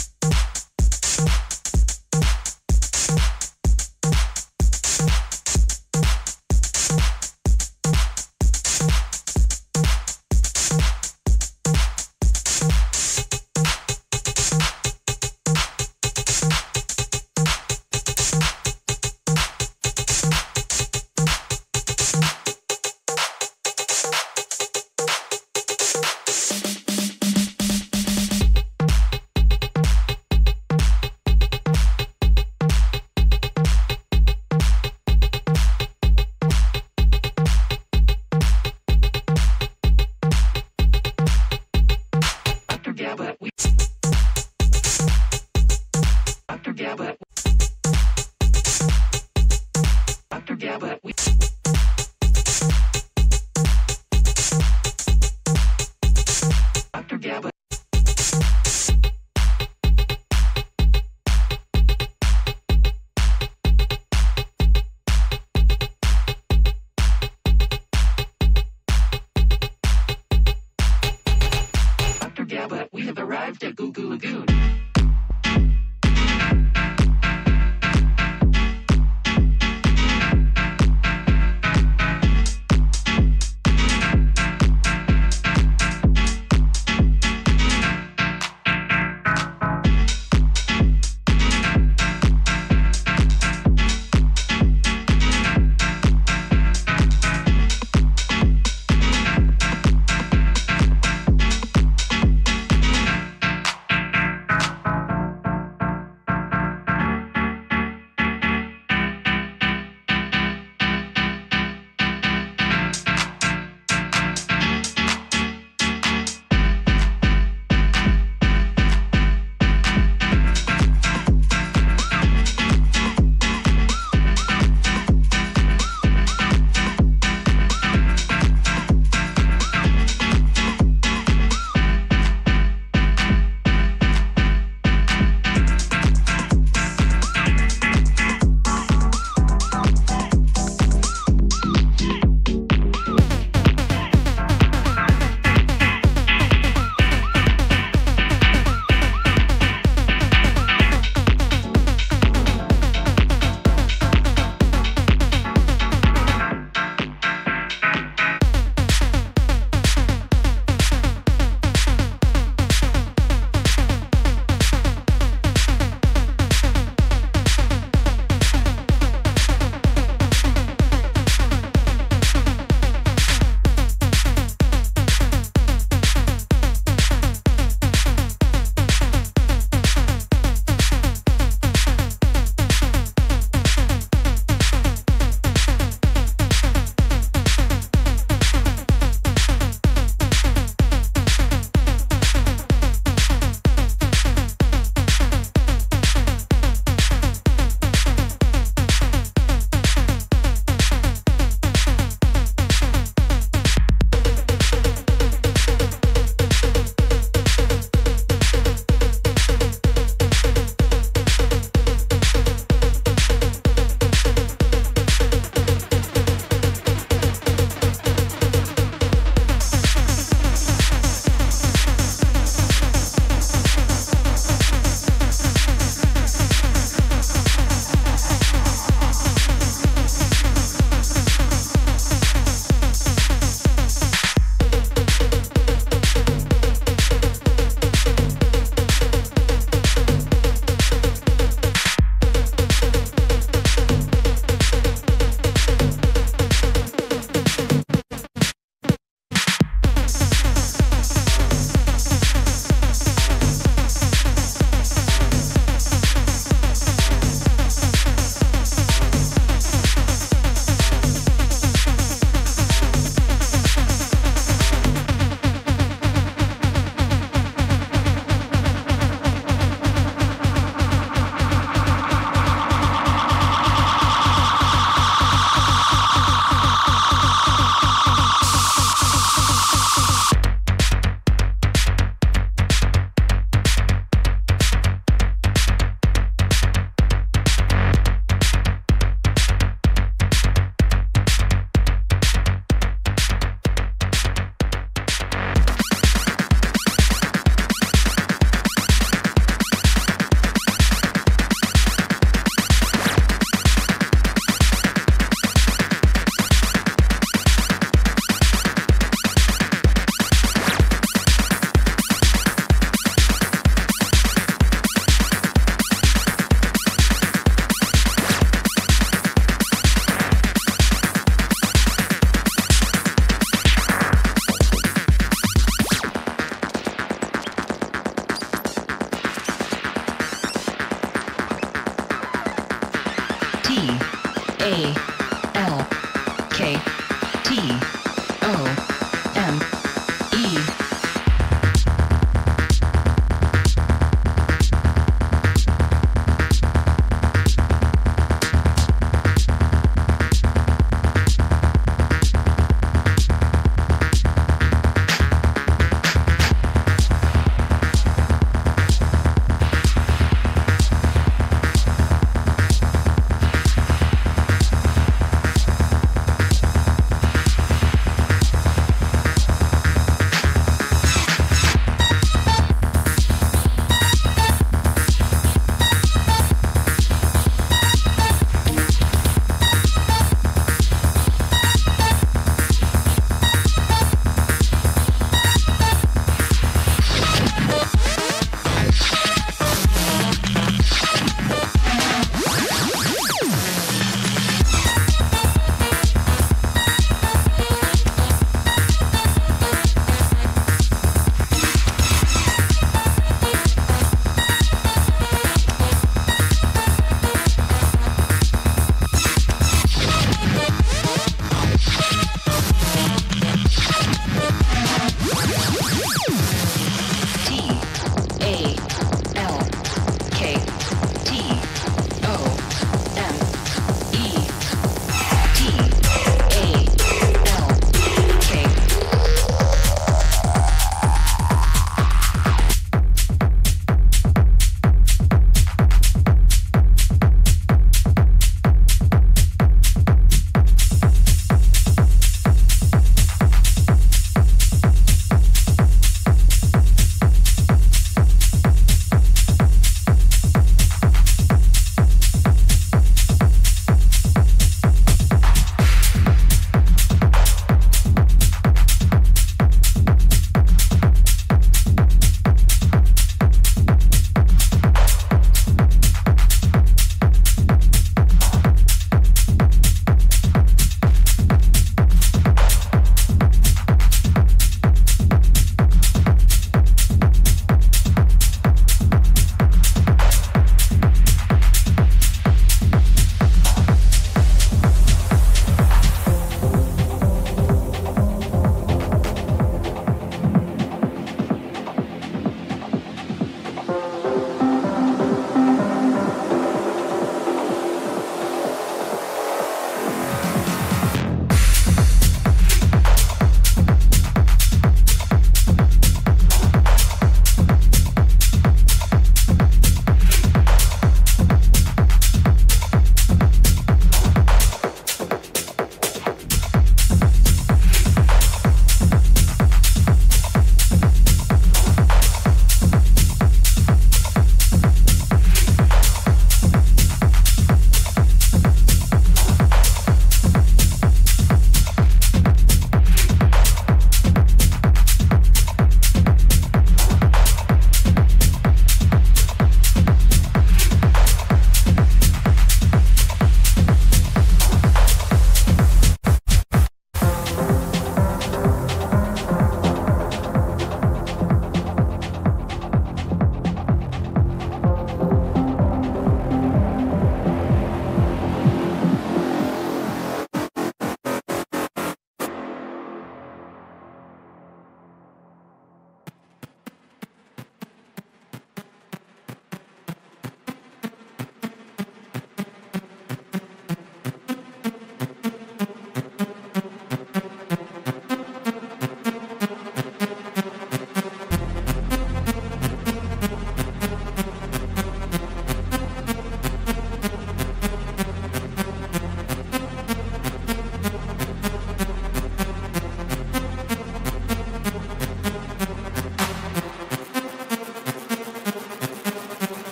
A L K T O M E.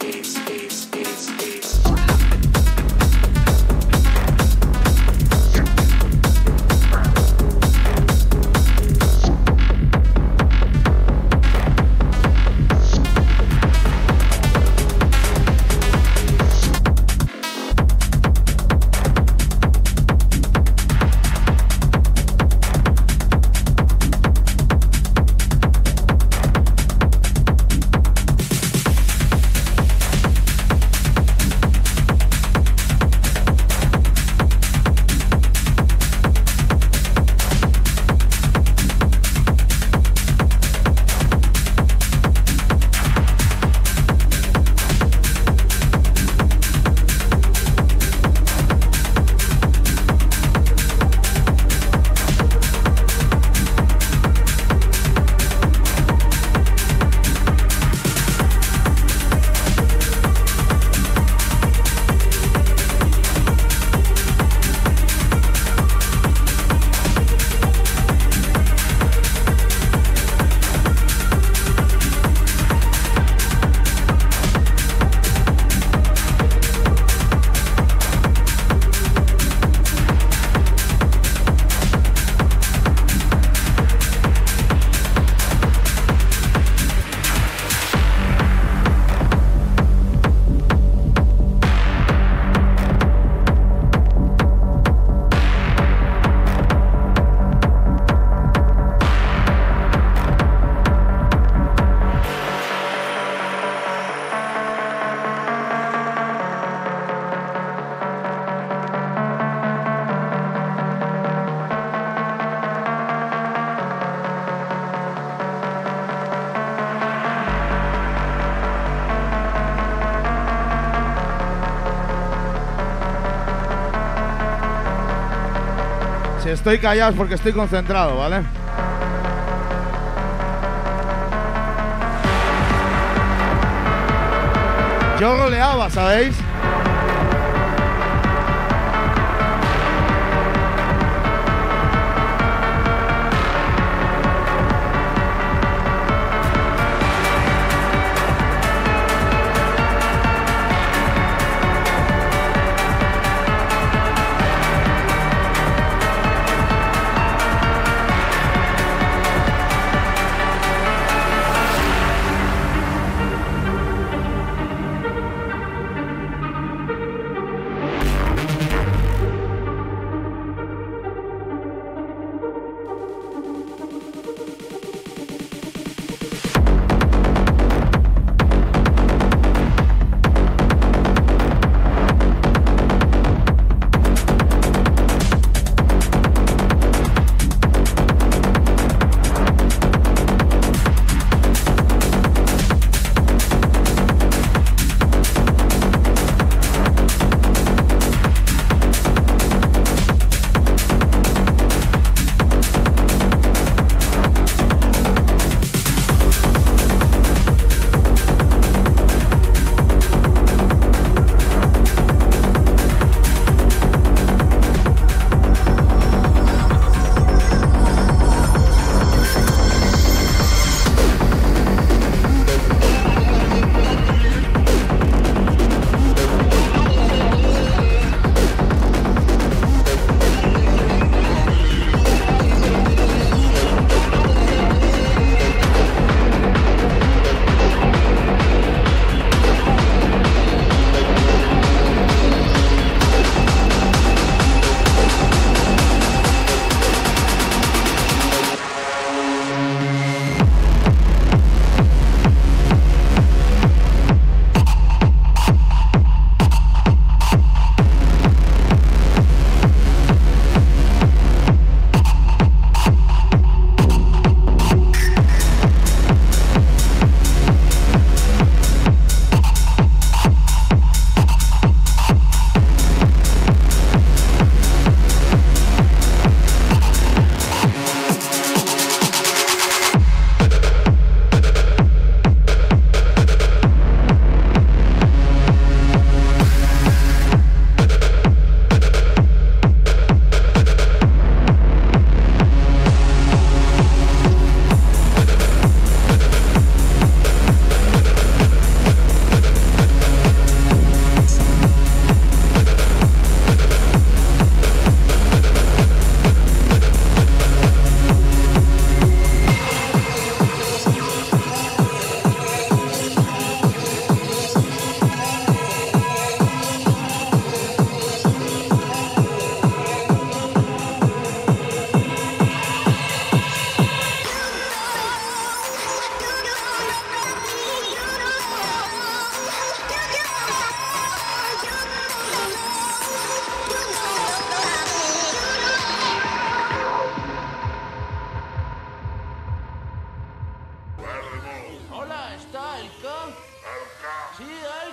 Si estoy callado es porque estoy concentrado, ¿vale? Yo roleaba, ¿sabéis?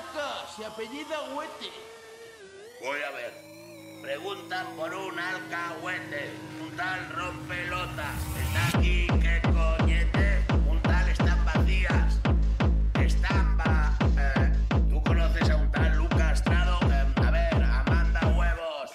loca, se apellida Huete. Voy a ver. Preguntan por un alcahuete, un tal rompelotas. Está aquí, qué coñete, un tal están vacías. Estamba, eh, ¿tú conoces a un tal Lucas Trado? Eh, a ver, Amanda Huevos.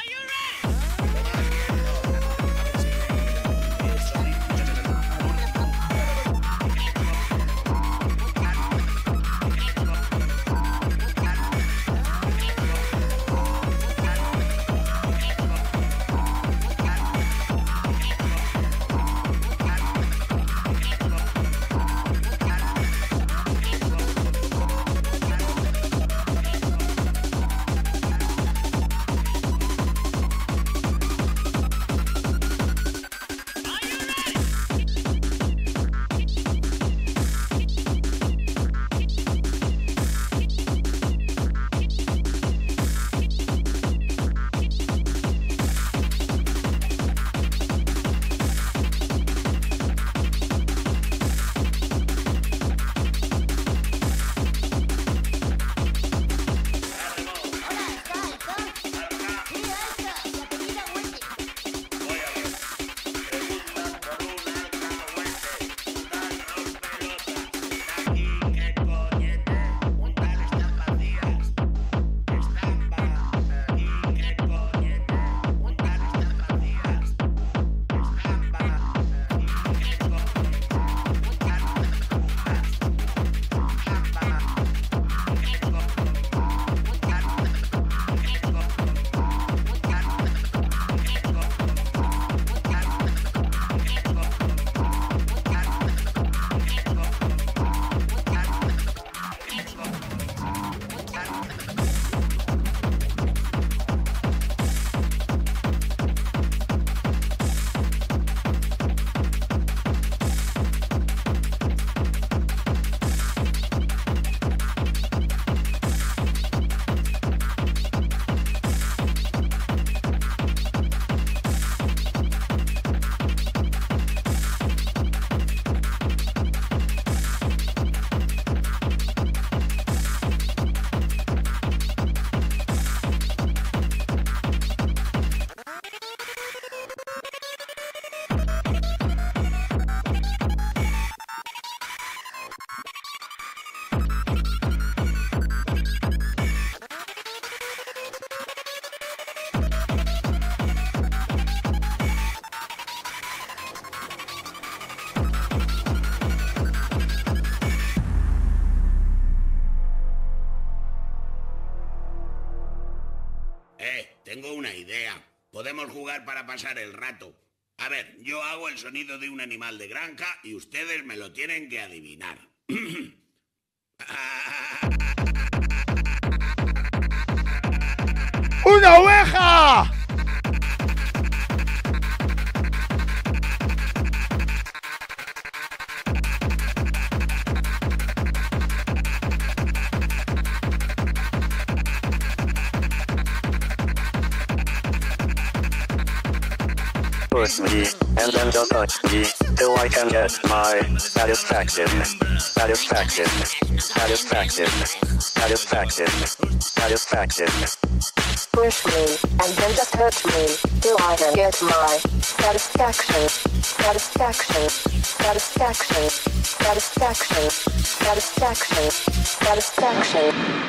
Tengo una idea. Podemos jugar para pasar el rato. A ver, yo hago el sonido de un animal de granja y ustedes me lo tienen que adivinar. ¡Una oveja! Push me, and then just touch me, till I can get my satisfaction, satisfaction, satisfaction, satisfaction, satisfaction. Push me, and then just touch me, till I can get my satisfaction, satisfaction, satisfaction, satisfaction, satisfaction, satisfaction.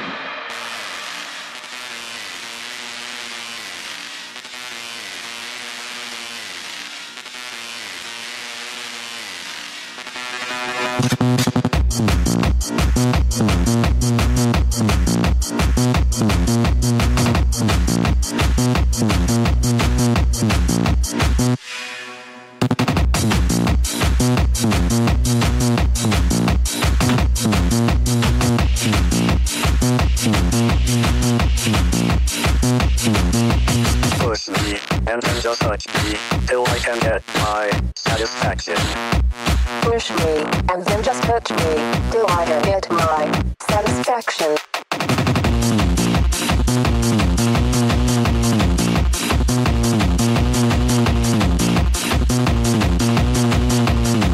Push me, and then just touch me, till I can get my satisfaction. Push me, and then just touch me, till I can get my satisfaction.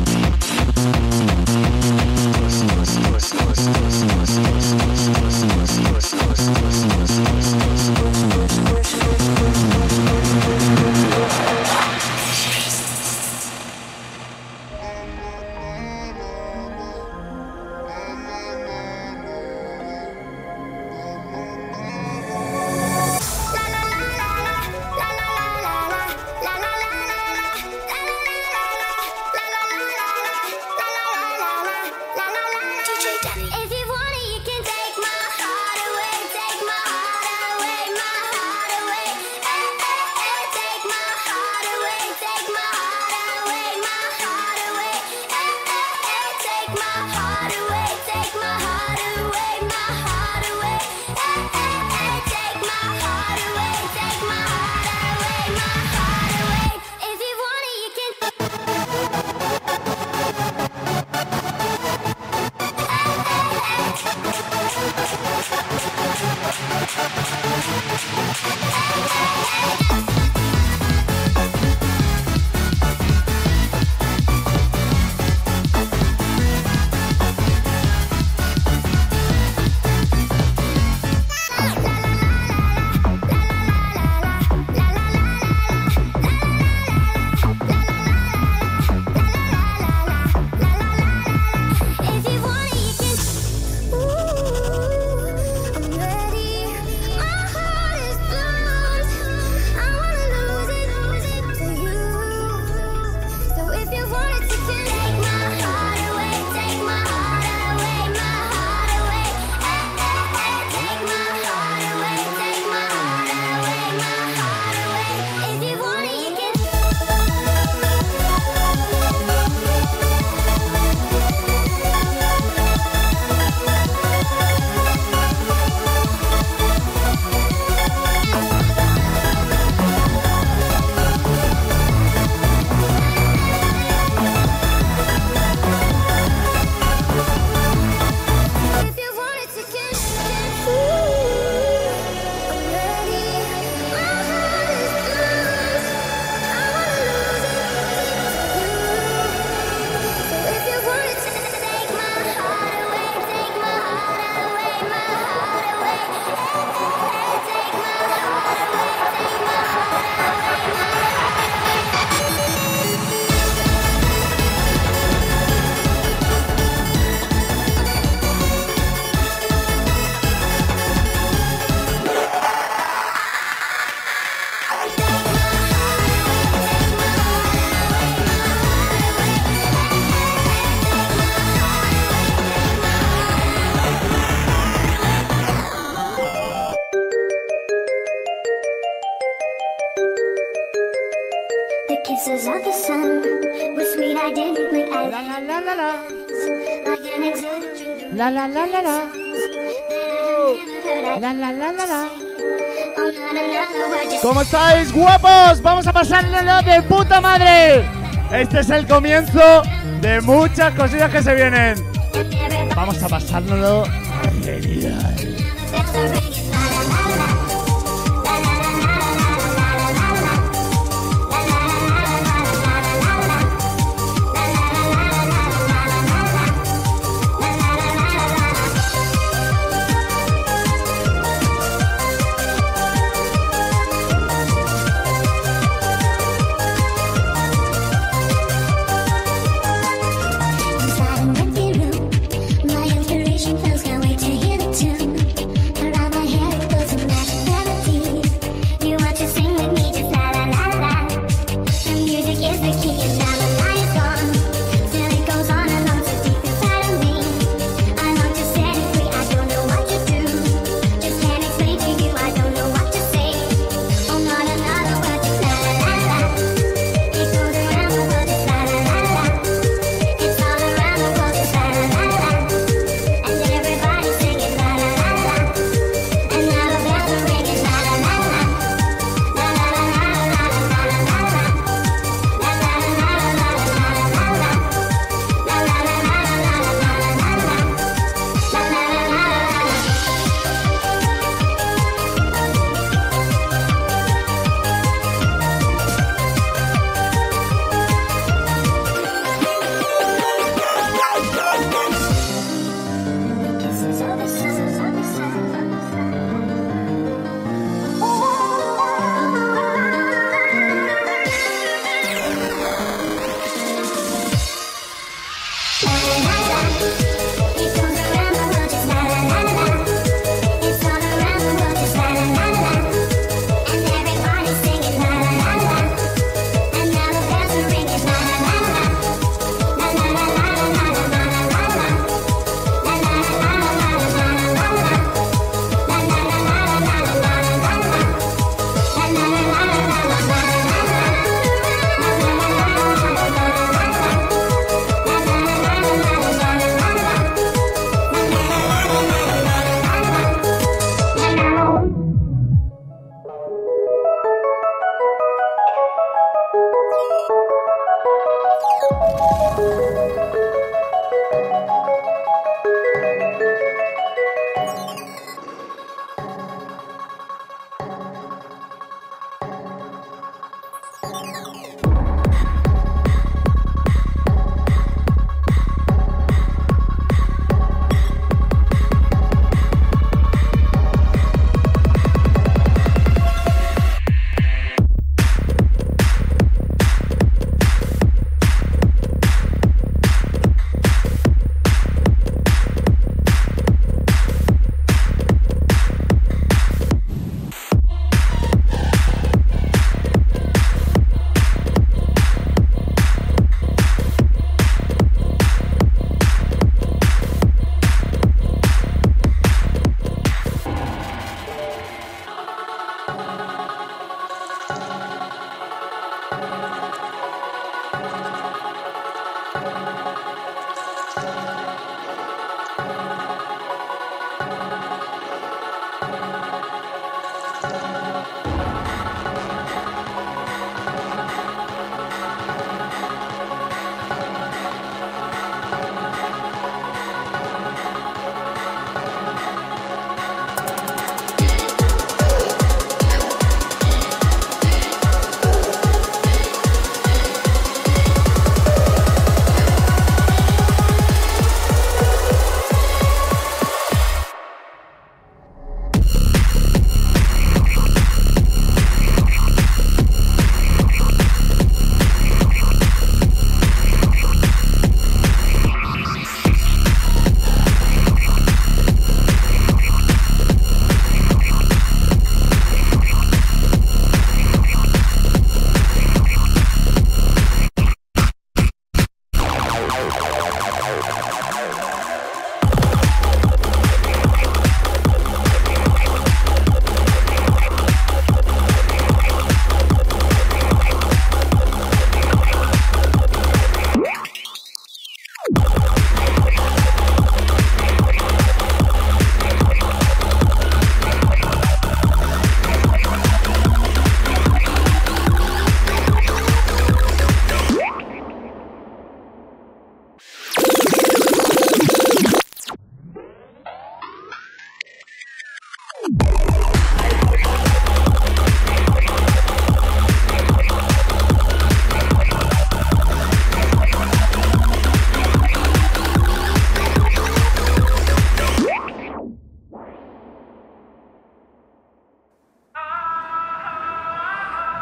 Push, push, push, push, push, push, push, push, push, push. kisses of the sun with sweet identically eyes. La la la la la. Like an exotic. La la la la la. La la la la la. ¿Cómo estáis, guapos? Vamos a pasárnoslo de puta madre. Este es el comienzo de muchas cosillas que se vienen. Vamos a pasárnoslo genial. My inspiration flows, can't wait to hear the tune. Around my head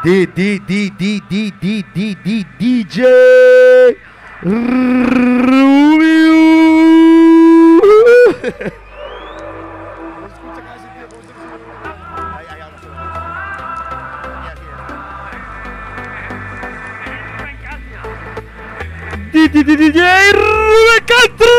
D, D, D, D, D, D, D, D, DJ Rubio. D, D, D, D J Rubio Castro.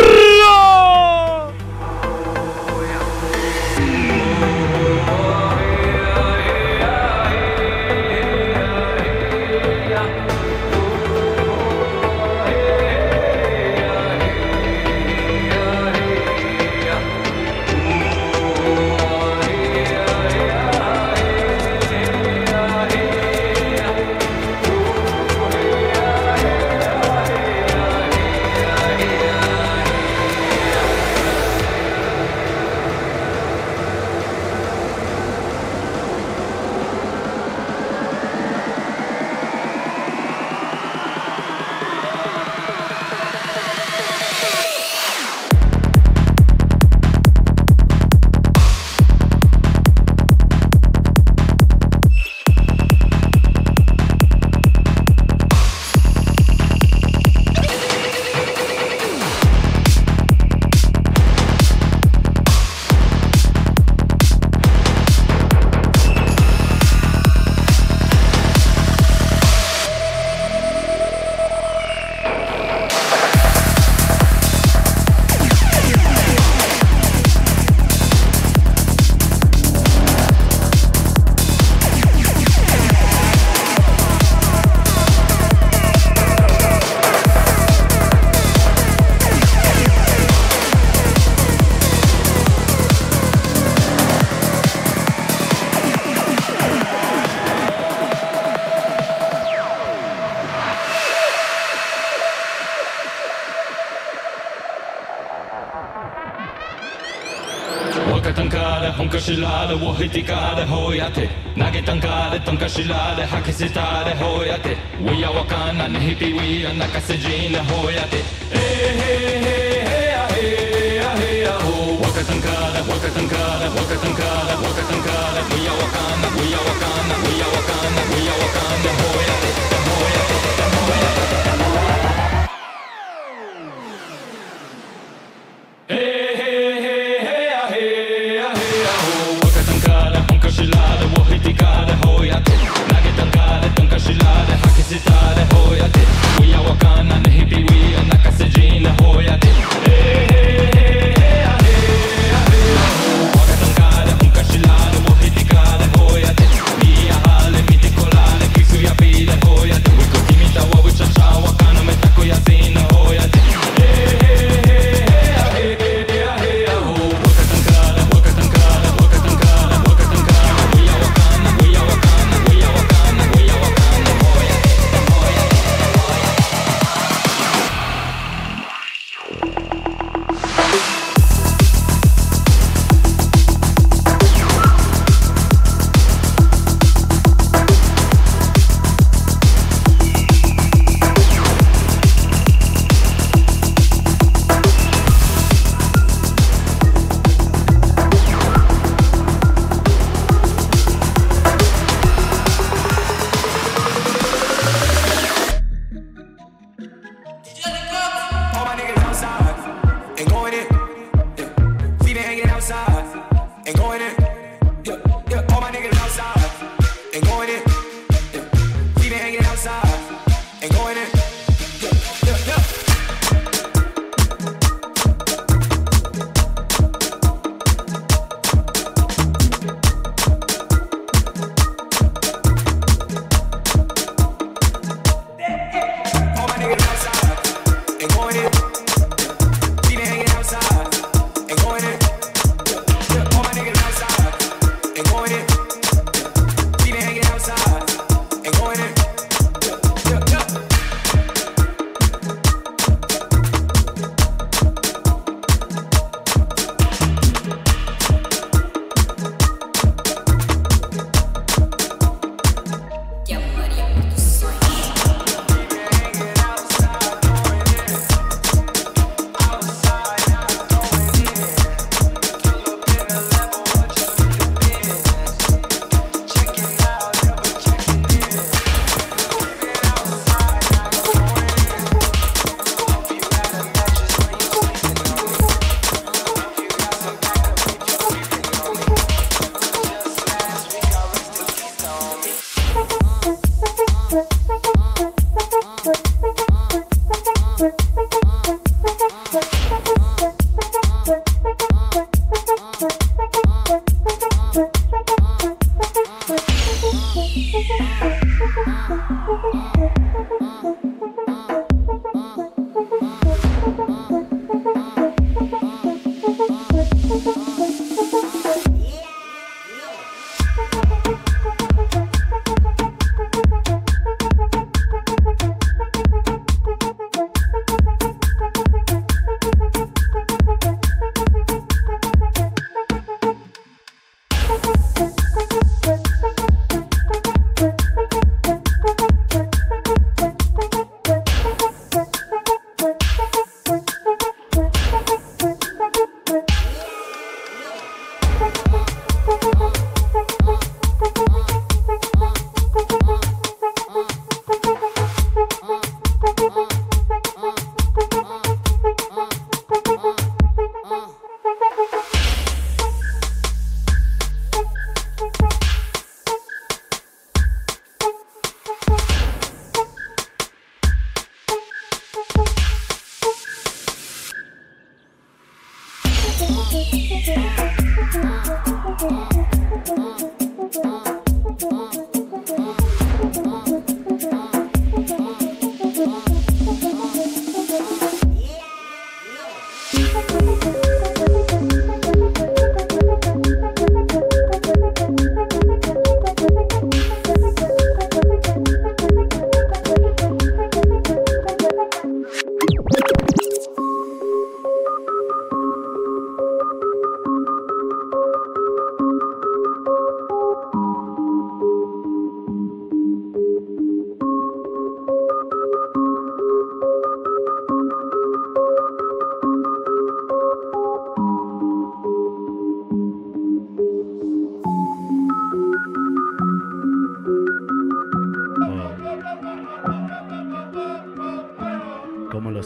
たんかで本かしらでおひてかでほうやって投げたんかでとんかしらで吐きせたでほうやって We やわかんなねひぴ We やなかせじんでほうやってえへへへやへやへやほうわかたんかでわかたんかでわかたんかでわかたんかで We やわかんな We やわかんな We やわかんな We やわかんなほうやってほうやってほうやって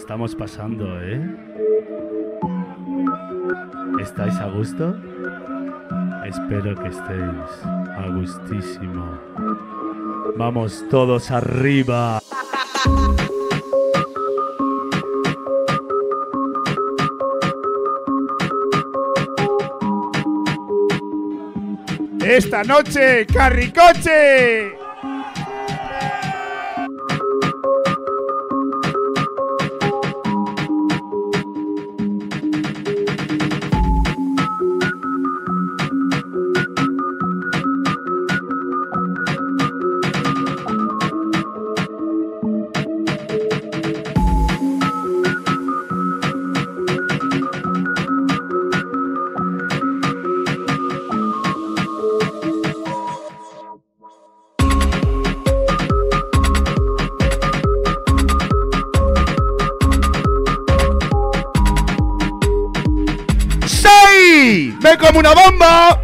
estamos pasando, ¿eh? ¿Estáis a gusto? Espero que estéis a gustísimo. Vamos todos arriba. Esta noche, Carricoche. ¡Ve como una bomba!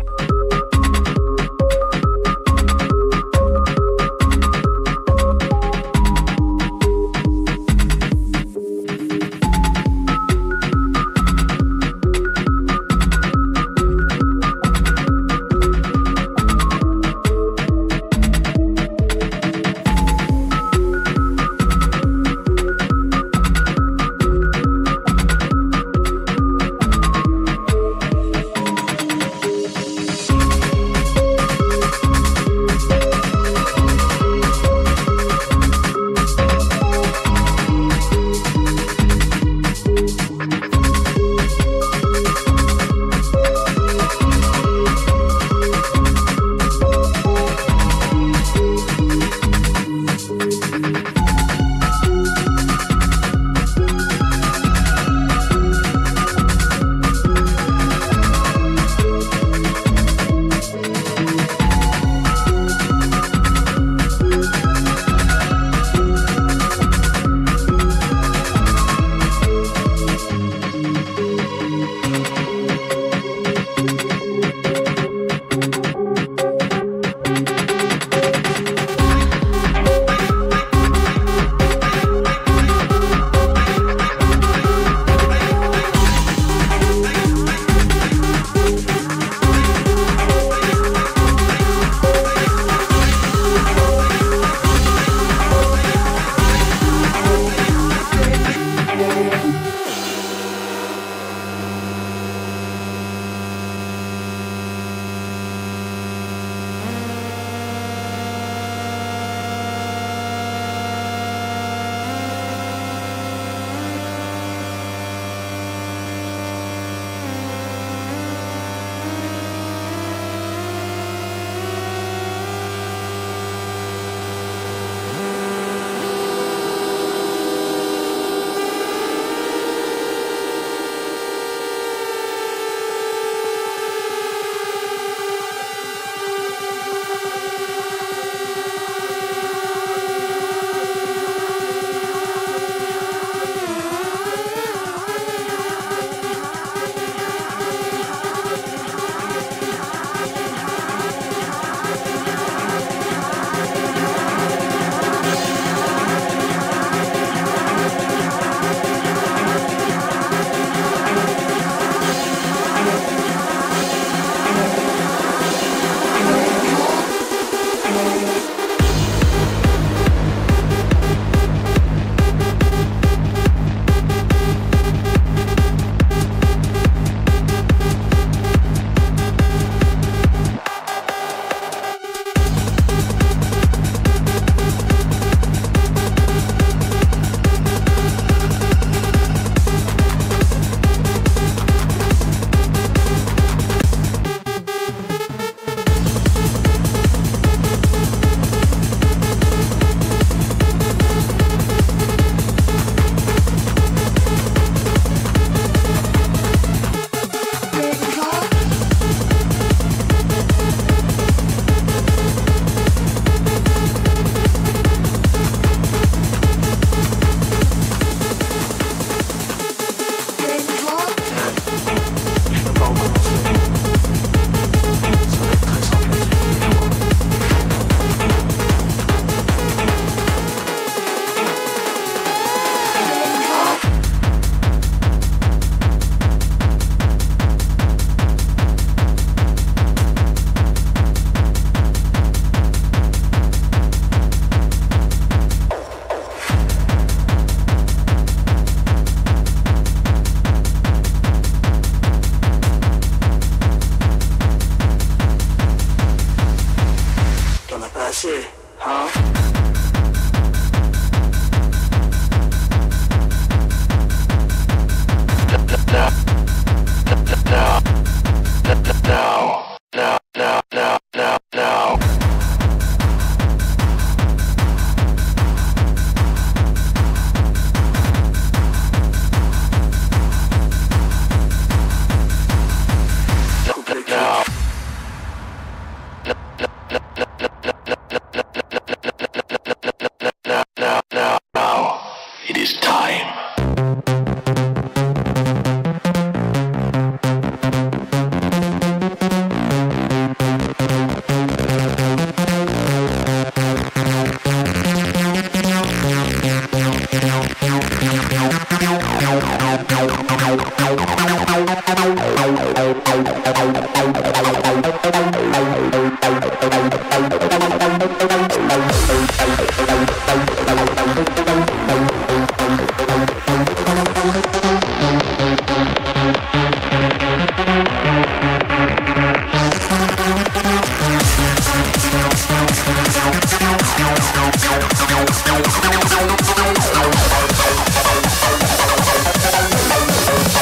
shit, huh? It is time.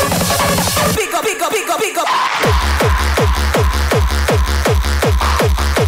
Pico, pico, pico, pico.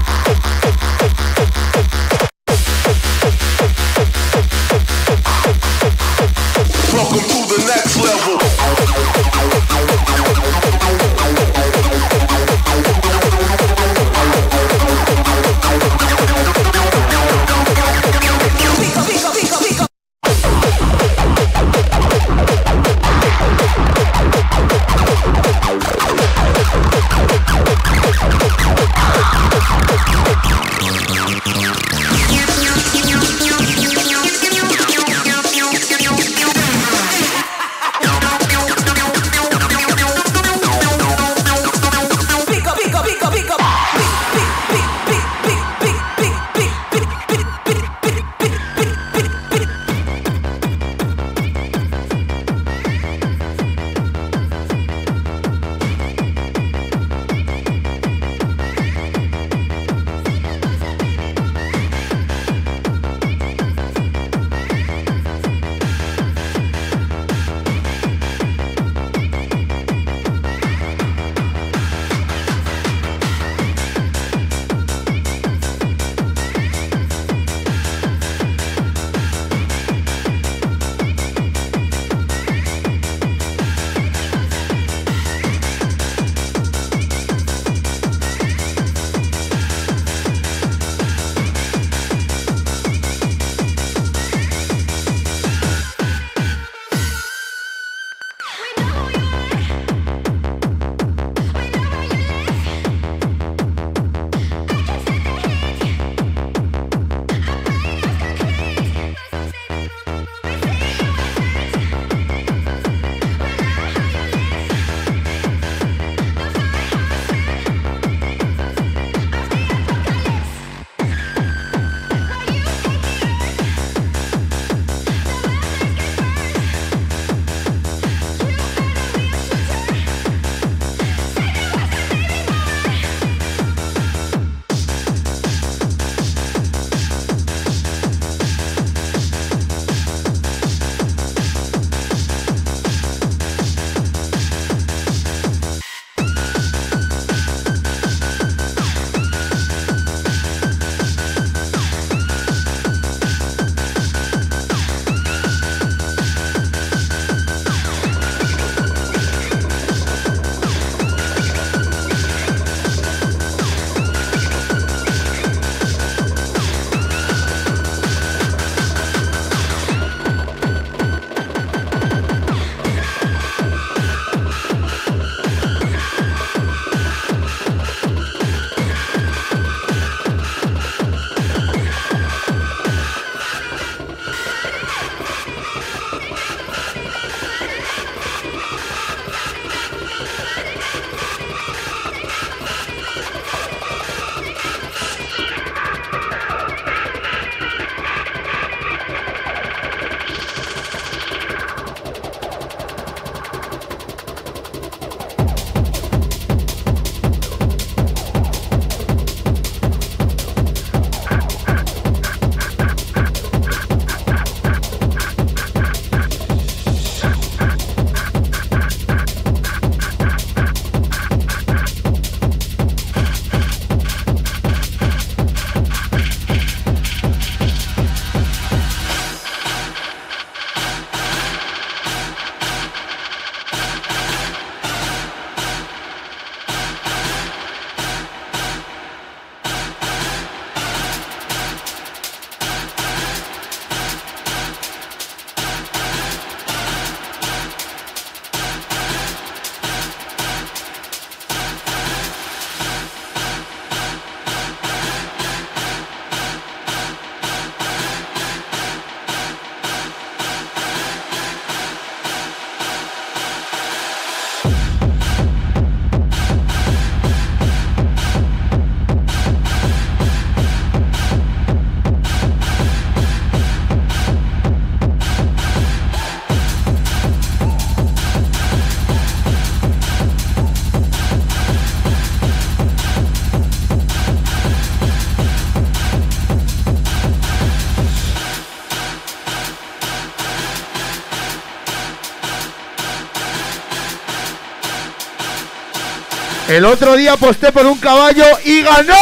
El otro día aposté por un caballo y ganó.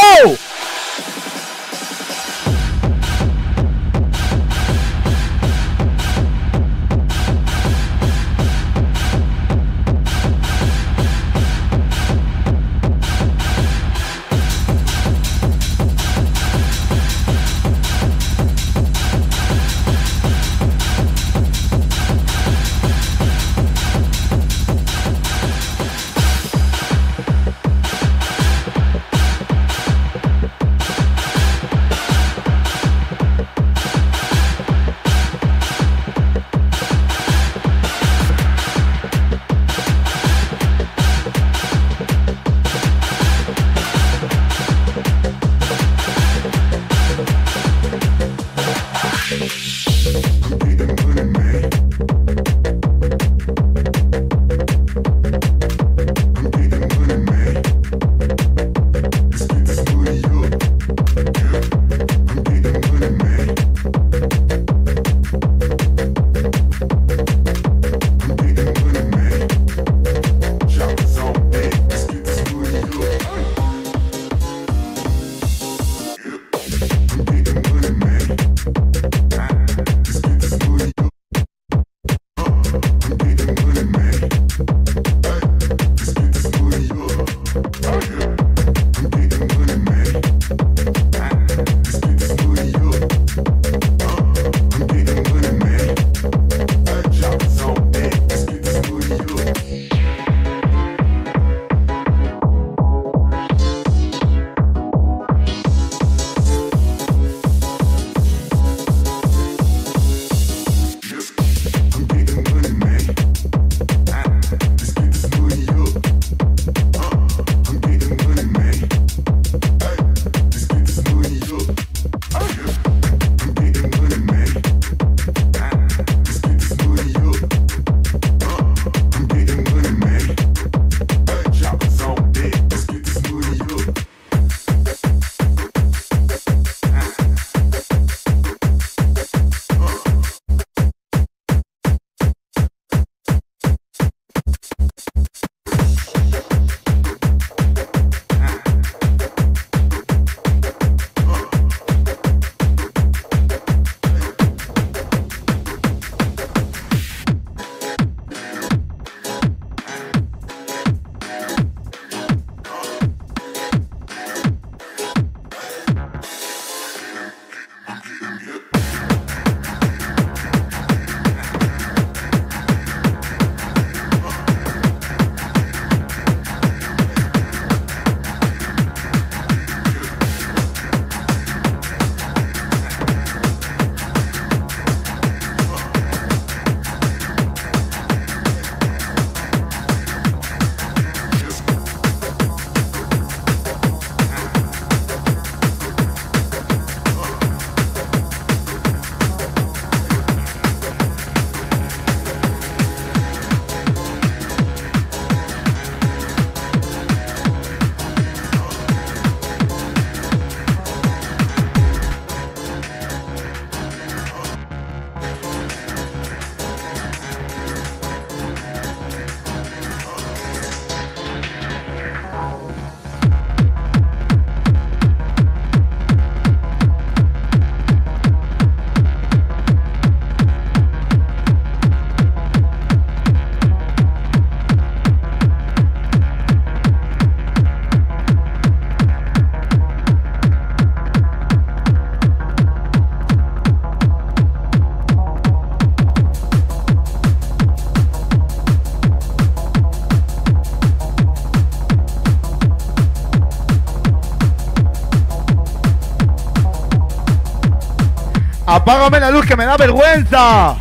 ¡Apágame la luz que me da vergüenza!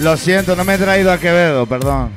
Lo siento, no me he traído a Quevedo, perdón.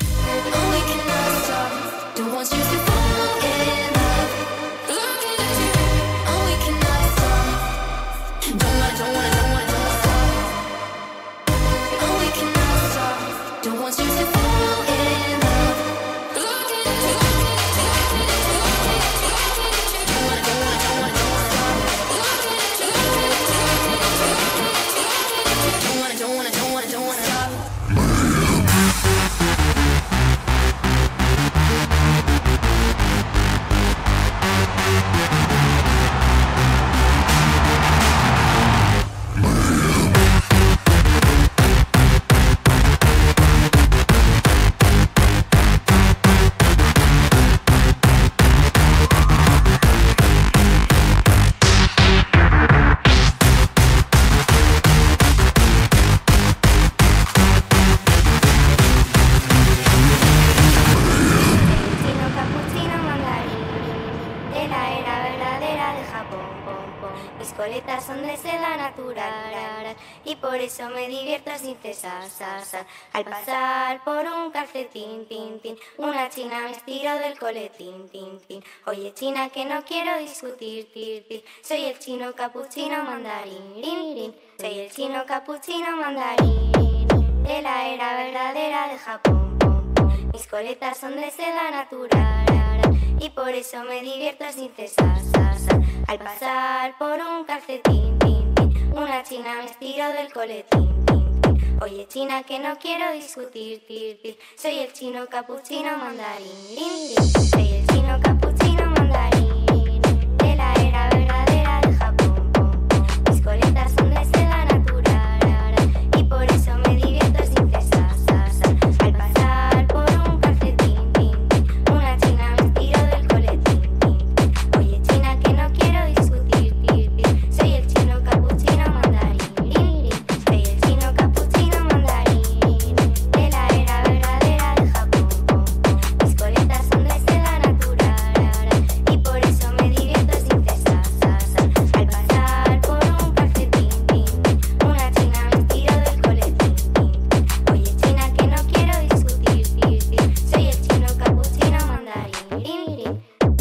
Son de seda natural y por eso me divierto sin cesar, sar, sar. Al pasar por un calcetín, tin, tin, una china me estiró del coletín, tin, tin. Oye china que no quiero discutir, tir, tir. Soy el chino capuchino mandarín, rin, rin. Soy el chino capuchino mandarín, de la era verdadera de Japón, pom, pom. Mis coletas son de seda natural y por eso me divierto sin cesar, sar, sar. Al pasar por un calcetín, tin, tin, una china me estiró del coletín, tin, tin. Oye china que no quiero discutir, tir, tir. Soy el chino capuchino mandarín, rin, rin. Soy el chino capuchino mandarín, de la era verdadera de Japón, pom, pom. Mis coletas son de seda natural y por eso me divierto sin cesar, sar, sar. Al pasar por un calcetín, tin, tin, una china me estiró del coletín, tin, tin. Oye china que no quiero discutir, tir, tir. Soy el chino capuchino mandarín, rin, rin. Soy el chino capuchino mandarín, de la era verdadera de Japón, pom, pom. Mis coletas son de seda natural y por eso me divierto sin cesar, sar, sar. Al pasar por un calcetín, tin, tin, una china me estiró del coletín, tin, tin. Oye china que no quiero discutir, tir, tir. Soy el chino capuchino mandarín, rin, rin.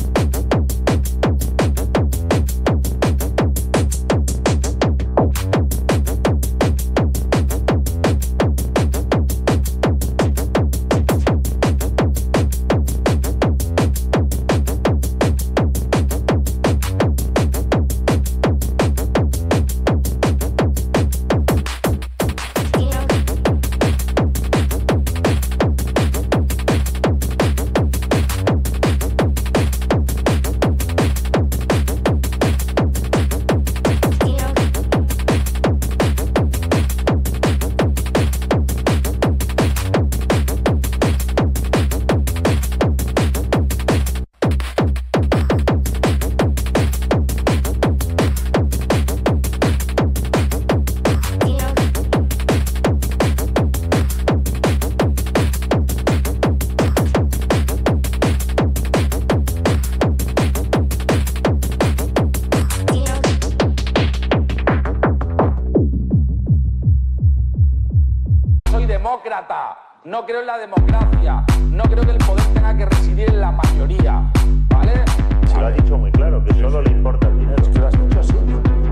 Soy demócrata, no creo en la democracia, no creo que el poder tenga que residir en la mayoría, ¿vale? Se lo ha dicho muy claro, que solo le importa el dinero. ¿Lo has dicho así?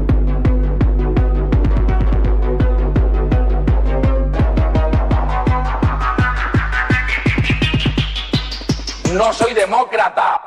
No soy demócrata.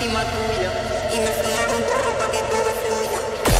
encima tuyo y me fumo con tu ropa que todo fluya.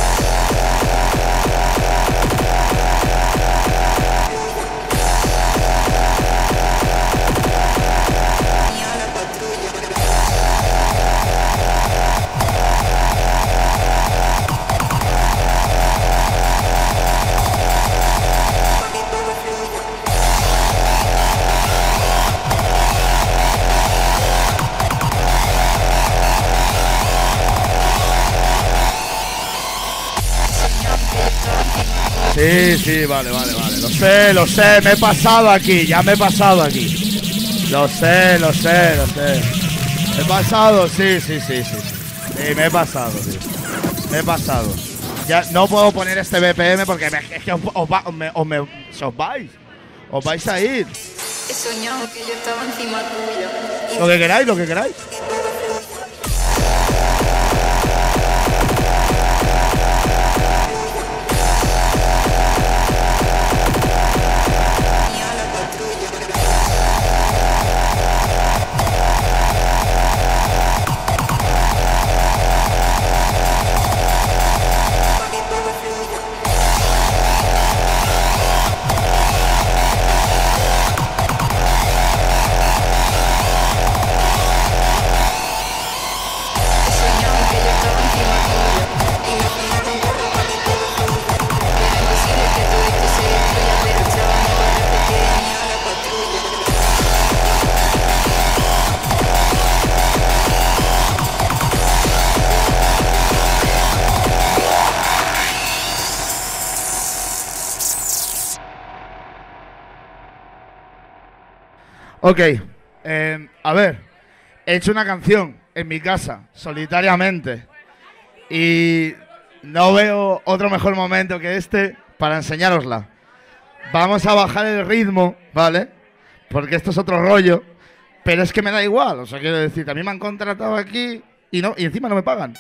Sí, sí, vale, vale, vale. Lo sé, lo sé, me he pasado aquí, ya me he pasado aquí. Lo sé, lo sé, lo sé. Me he pasado, sí, sí, sí, sí. Sí, me he pasado, sí. Me he pasado. Ya no puedo poner este B P M porque me, es que os, os, va, os, me, os, me, os vais. Os vais a ir. He soñado que yo estaba encima tuyo. Lo que queráis, lo que queráis. Ok, eh, a ver, he hecho una canción en mi casa, solitariamente, y no veo otro mejor momento que este para enseñárosla. Vamos a bajar el ritmo, ¿vale? Porque esto es otro rollo, pero es que me da igual, o sea, quiero decir, a mí me han contratado aquí y, no, y encima no me pagan.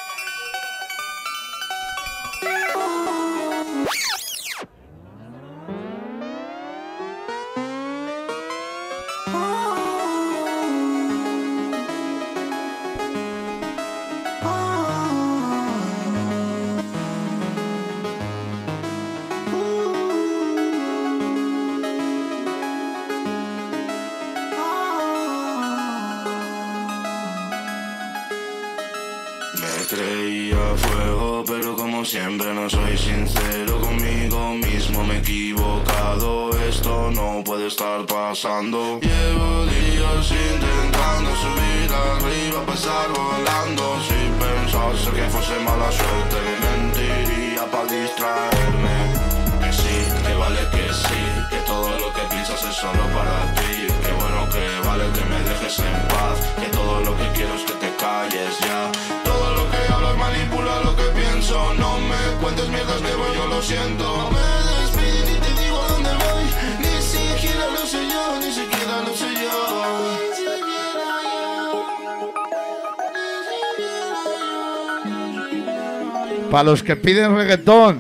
Creía fuego, pero como siempre no soy sincero conmigo mismo, me he equivocado, esto no puede estar pasando. Llevo días intentando subir arriba, pasar volando. Si pensase que fuese mala suerte, me mentiría para distraerme. Que sí, que vale que sí, que todo lo que piensas es solo para ti. Que bueno, que vale que me dejes en paz, que todo lo que quiero es que te calles ya. Todo lo que hablas manipula lo que pienso. No me cuentes mierdas, bebo, yo lo siento. No me despido ni te digo a dónde voy. Ni siquiera lo sé yo, ni siquiera lo sé yo. Para los que piden reggaetón.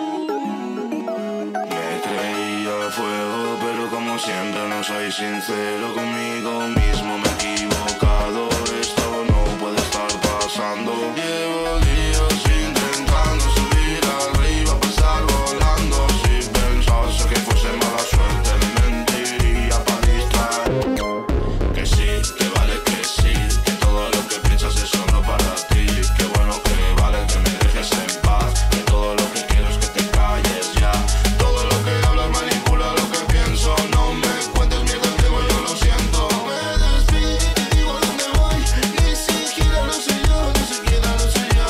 Me creía fuego, pero como siempre no soy sincero conmigo mismo, me he equivocado, esto no puede estar pasando. Llevo días intentando subir arriba, pasar volando. Si pensase que fuese mala suerte, me mentiría para distraer. Que sí, que vale que sí, que todo lo que piensas es solo para ti. Que bueno, que vale que me dejes en paz, que todo lo que quiero es que te calles ya. Todo lo que hablas manipula lo que pienso. No me cuentes mierda, bebo, yo lo siento. Me despido y te digo a dónde voy. Ni siquiera lo sé yo, ni siquiera lo sé yo.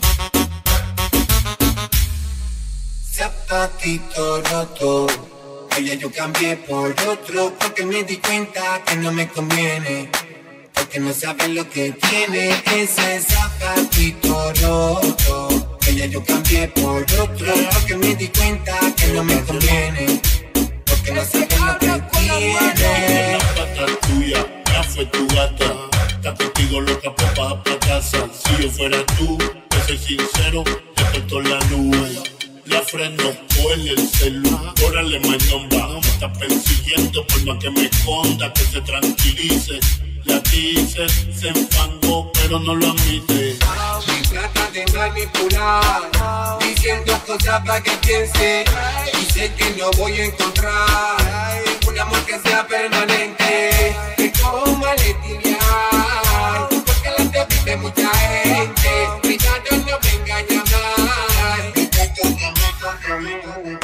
Zapatito roto, Ella yo cambié por otro porque me di cuenta que no me conviene. Porque no sabe lo que tiene ese zapatito roto. Ella yo cambié por otro porque me di cuenta que no me conviene. Porque no sabe lo que tiene. La pata tuya, ya fue tu gata. Está contigo loca, papá, pa' casa. Si yo fuera tú, te soy sincero, te corto la nube. La freno, coge el celu, órale mañomba. Me está persiguiendo por más que me esconda, que se tranquilice. La dice, se enfangó, pero no lo admite. Me trata de manipular, diciendo cosas para que piense. Y sé que no voy a encontrar un amor que sea permanente. Que como maletinear, porque la te pide mucha gente. Cuidado, no me engaña más. Cuidado, no me controló.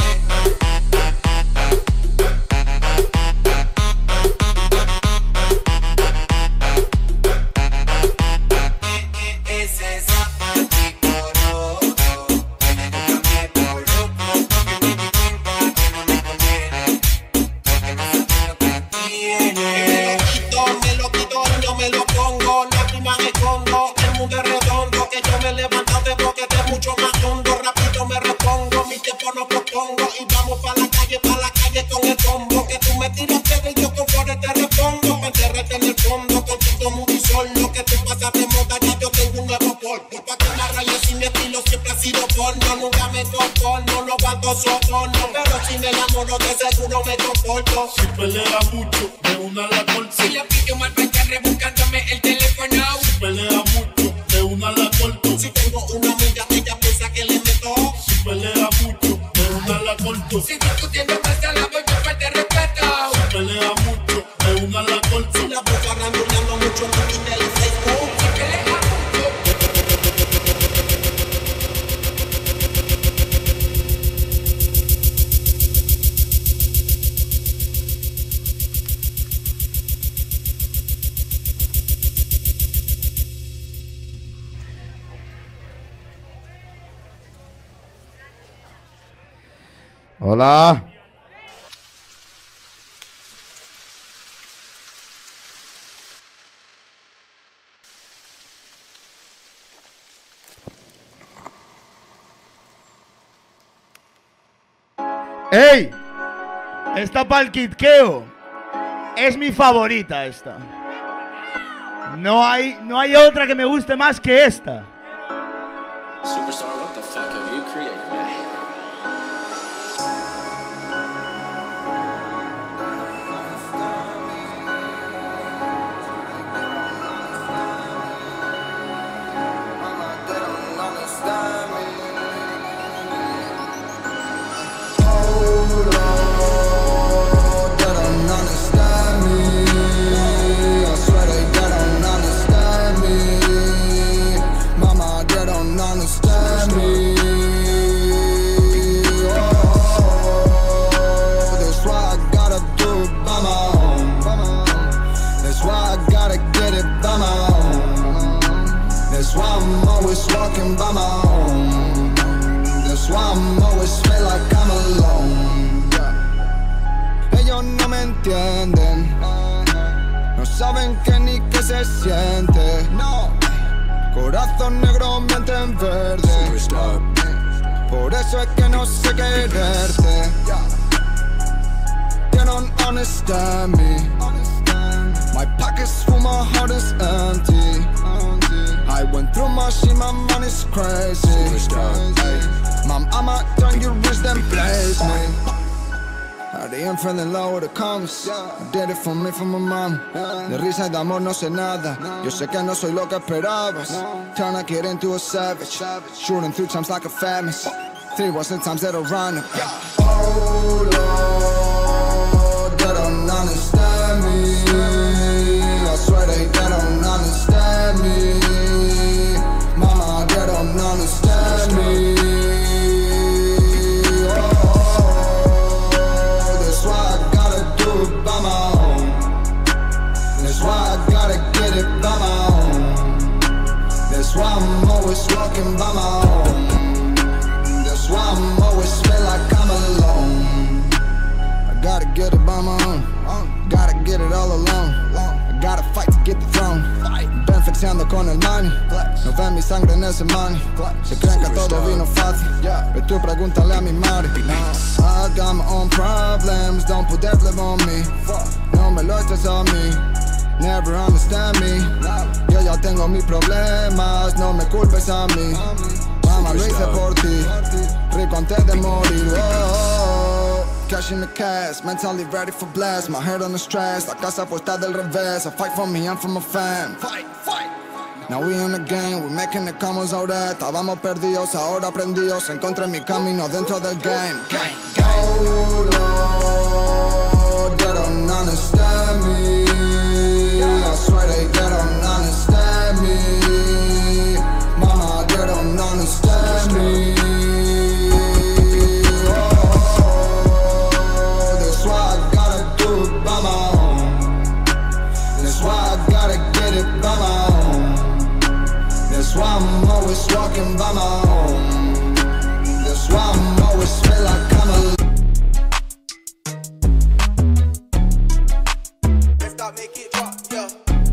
No propongo y vamos pa' la calle, pa' la calle con el combo. Que tú me tiras piedra y yo con flores te respondo. Pa' enterrarte en el fondo con todo muy solo. Que tú pasas de moda, ya yo tengo un nuevo polvo. Pa' que me rayes y mi estilo siempre ha sido porno. Nunca me conformo, no aguanto soborno. Pero si me enamoro de seguro me comporto. Si pelea mucho, de una la corto. Si le pillo mal pa' estar rebuscándome el teléfono. Si pelea mucho, de una la corto. Si tengo una amiga que ella piensa que le meto. Si pelea mucho, la corto. Si discutiendo pasa la voy por falta de respeto. Si pelea mucho, de una la corto. Si la boca randuleando mucho en Twitter y Facebook. Si pelea mucho. Hola. ¡Ey! Esta pa'l kitqueo. Es mi favorita esta. No hay, no hay otra que me guste más que esta. Superstar, what the fuck have you created, man? Walking by my own. That's why I'm always feel like I'm alone. Yeah. Ellos no me entienden. No saben que ni qué se siente. No. Corazón negro, mente en verde. Superstar. Por eso es que no sé quererte. They don't understand me. My pockets full, my heart is empty. I went through my shit, my money's crazy. Ay, mom, I'ma turn your wrist and place me. I didn't fall in love with the comes. I did it for me, for my mom. De risa y de amor no sé nada. Yo sé que no soy lo que esperabas. Turn a kid into a savage. Shooting through times like a famous. Three wasn't times that'll run up. Oh Lord, they don't understand me. I swear they, they don't understand me. Mama, they don't understand me. Oh, that's why I gotta do it by my own. That's why I gotta get it by my own. That's why I'm always walking by my own. That's why I'm always feel like I'm alone. I Gotta get it by my own. Gotta get it all alone. I gotta fight to get the throne. Benfexiando con el money. No ven mi sangre en ese money. Se creen que todo vino fácil. Pero tú pregúntale a mi madre. I got my own problems. Don't put that live on me. No me lo eches a mí. Never understand me. Yo ya tengo mis problemas. No me culpes a mí. Mamá, lo hice por ti. Rico antes de morir. Oh, cash in the cash, mentally ready for blast. My head on the stress, la casa puesta del revés. I fight for me and for my fam. Fight, fight. Now we in the game, we making it come out that. Estábamos perdidos, ahora aprendidos. Encontré mi camino dentro del game. Gang, gang. Oh Lord, they don't understand me. I swear they, they don't understand me. Mama, they don't understand me. That's why I'm always walking by my own. That's why I'm always feel like I'm alone. Let's stop, make it drop, yeah.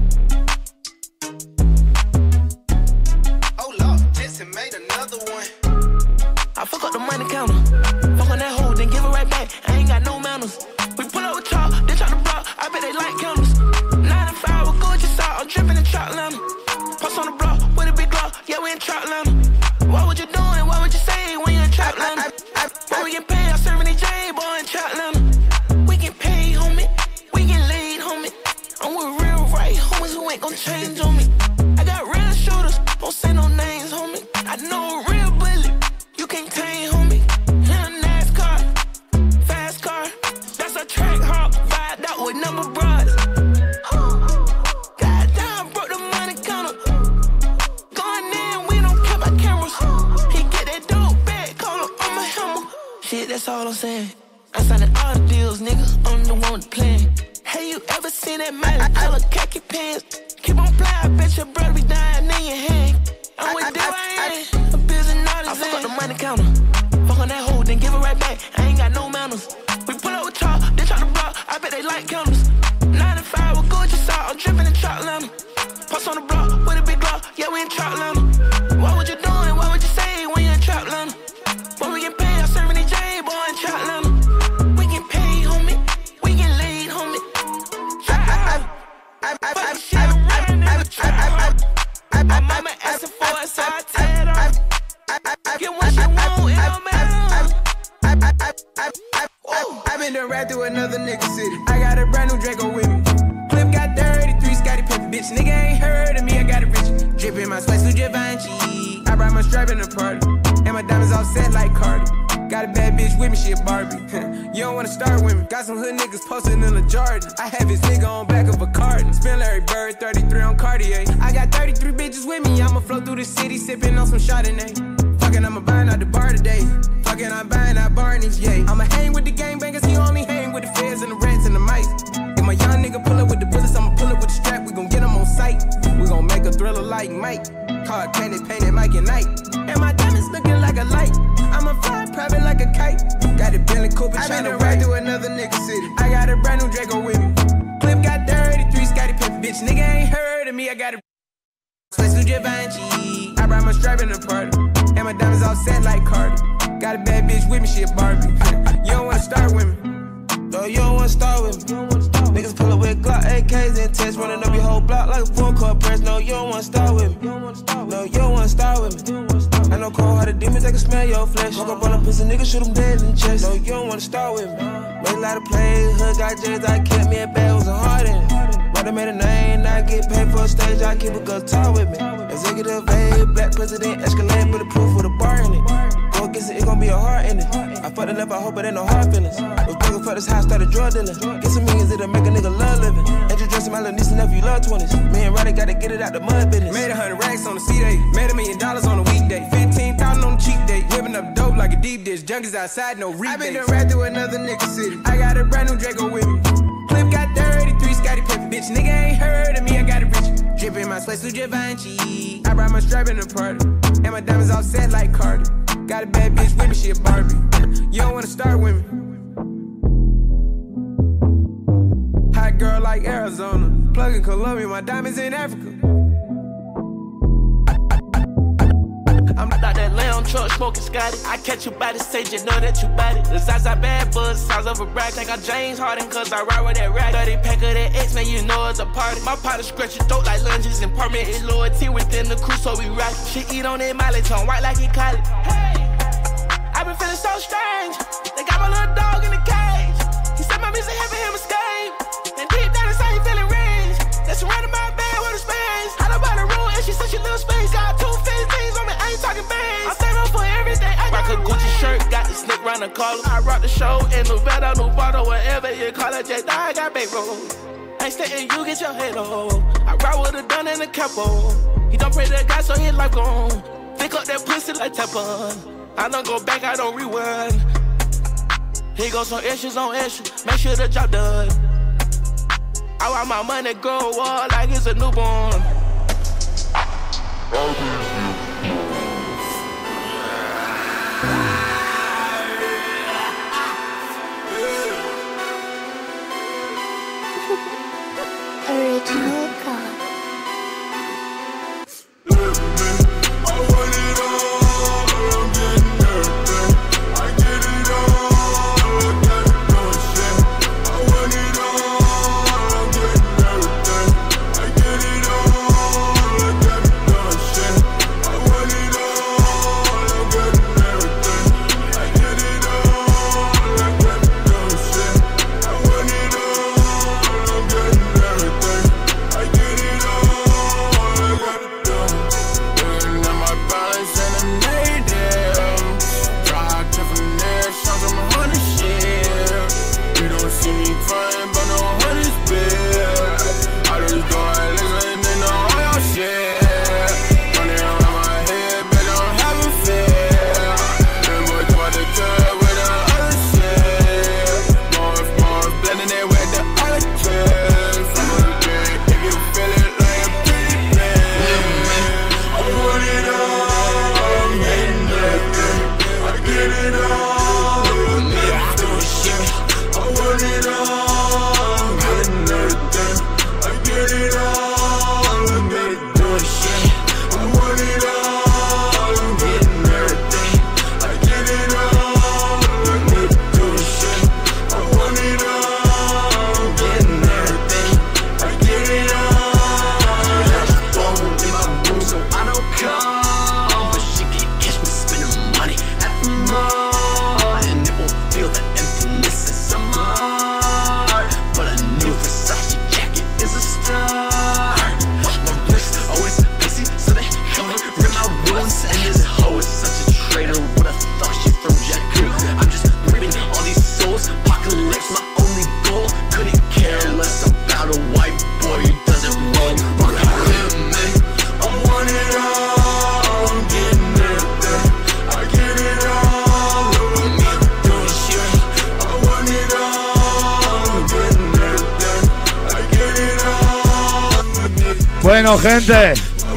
Oh Lord, Jason made another one. I fuck up the money counter. Fuck on that hoe, then give it right back. I ain't got no manners. We pull up with y'all, they try to block. I bet they like cameras. Nine to five with Gucci salt, I'm dripping in Trot Atlanta. Post on the block with a big glock, yeah, we in Trap Atlanta. What would you doing? What would you say when you in Trap Atlanta? When we get paid, I'm serving these J, boy, in Trap Atlanta. We get paid, homie. We get laid, homie. I'm with real right homies who ain't gon' change on me. I got real shooters, don't say no names, homie. I know a real bullet, you can't tame, homie. Little NASCAR, fast car. That's a track hawk, vibe out with number broads. Shit, that's all I'm saying. I signed all the deals, nigga. I'm the one with the plan. Hey, you ever seen that Miley color khaki pants? Keep on playing, I bet your brother be dying in your hand. I'm with Diane, a business artist. I fuck up the money counter. Fuck on that hoe, then give it right back. I ain't got no manners. We pull up with y'all, they try to block. I bet they like cameras. Nine to five with Gucci salt, I'm dripping in Trot Atlanta. Post on the block with a big glock, yeah, we in Trot Atlanta. What would you doing? What would you say when you in Trap Atlanta? When we get paid, I'm serving these J, boy, in Trap Atlanta. We get paid, homie. We get laid, homie. I, I, I, I, I, shit around in the trap. My mama asking for it, so I tear it off. Get what you want, it don't matter. I've been done right through another nigga city. I got a brand new Draco with me. Clip got thirty-three, Scotty Pippen, bitch. Nigga ain't heard of me, I got it rich. Drip in my sweat suit, Givenchy. I brought my stripe in the party. And my diamonds all set like Cardi. Got a bad bitch with me, shit Barbie. You don't wanna start with me. Got some hood niggas posted in a Jordan. I have his nigga on back of a carton. Spin Larry Bird, thirty-three on Cartier. I got thirty-three bitches with me. I'ma flow through the city, sipping on some Chardonnay. Fucking, I'ma buying out the bar today. Fucking, I'm buying out Barney's, yeah. I'ma hang with the gangbangers, he only hang with the feds and the rats and the mice. If my young nigga pull up with the bullets, I'ma pull up with the strap. We gon' get him on sight. We gon' make a thriller like Mike. Card candy painted Mike and Night. And my diamonds looking like a light. I'ma fly private like a kite. Got a Bentley Cooper trying to ride through another nigga city. I got a brand new Draco with me. Clip got thirty-three, Scotty Pippen, bitch. Nigga ain't heard of me. I got a sweat suit Givenchy. I brought my stripe in the party. And my diamonds all set like Cardi. Got a bad bitch with me, shit Barbie. You don't wanna start with me. No, you don't wanna start with me. Niggas pull up with Glock A Ks and tests, running up your whole block like a full court press. No, you don't wanna start with me. No, you don't wanna start with me. I know cold-hearted demons, they can smell your flesh. Walk up on a pussy nigga, shoot him dead in the chest. No, you don't wanna start with me. Made a lot of plays, hood got J's, I kept me a bag, was a heart in it. Brother made a name, now I get paid for a stage, I keep a good talk with me. Executive A, black president, Escalade, put a proof with a bar in it. Go against it, it gon' be a heart in it. I fucked it up, I hope it ain't no hard feelings. Was begging for this house, started drug dealing. Get some millions, it'll make a nigga love living. Introducing my little niece and nephew, love twenties. Me and Roddy gotta get it out the mud business. Made a hundred racks on the C-Day, made a million dollars on a weekday. Fifteen thousand on the cheap day, whipping up dope like a deep dish. Junkies outside, no rebates. I been done right through another nigga city. I got a brand new Draco with me. Clip got thirty-three, Scotty Pippen, bitch. Nigga ain't heard of me, I got it rich. Drip in my sweat suit Givenchy. I brought my stripe in the party. And my diamonds all set like Cardi. Got a bad bitch with me, shit Barbie. You don't wanna start with me. girl like Arizona. Plug in Colombia, my diamonds in Africa. I'm out that lamb truck smoking Scotty. I catch you by the stage, you know that you bought it. The size I bad buzz, size of a brag. Think I'm James Harden, cause I ride with that rag. thirty pack of that X, man, you know it's a party. My partner scratch your throat like lunges and permanent loyalty within the crew, so we rock. She eat on that Miley, tongue white like he caught it. Hey, I been feeling so strange. They got my little dog in the cage. He said my music helping him escape. And deep down inside he feeling rage. That's surrounded my bed with a space. I don't buy the room and she said she little space. Got two fifteens on me, I ain't talking bangs. I'm thankful for everything. I rock a Gucci shirt, got the slick round the collar. I rock the show in Nevada, Nevada, whatever you call it. Just I got big roll. Ain't staying, you get your head on. I ride with a gun and a capo. He don't pray to God, so his life gone. Pick up that pussy like Teflon. I don't go back, I don't rewind. Here goes some issues on issues. Make sure the job done. I want my money grow up like it's a newborn. Original God. Bueno, gente,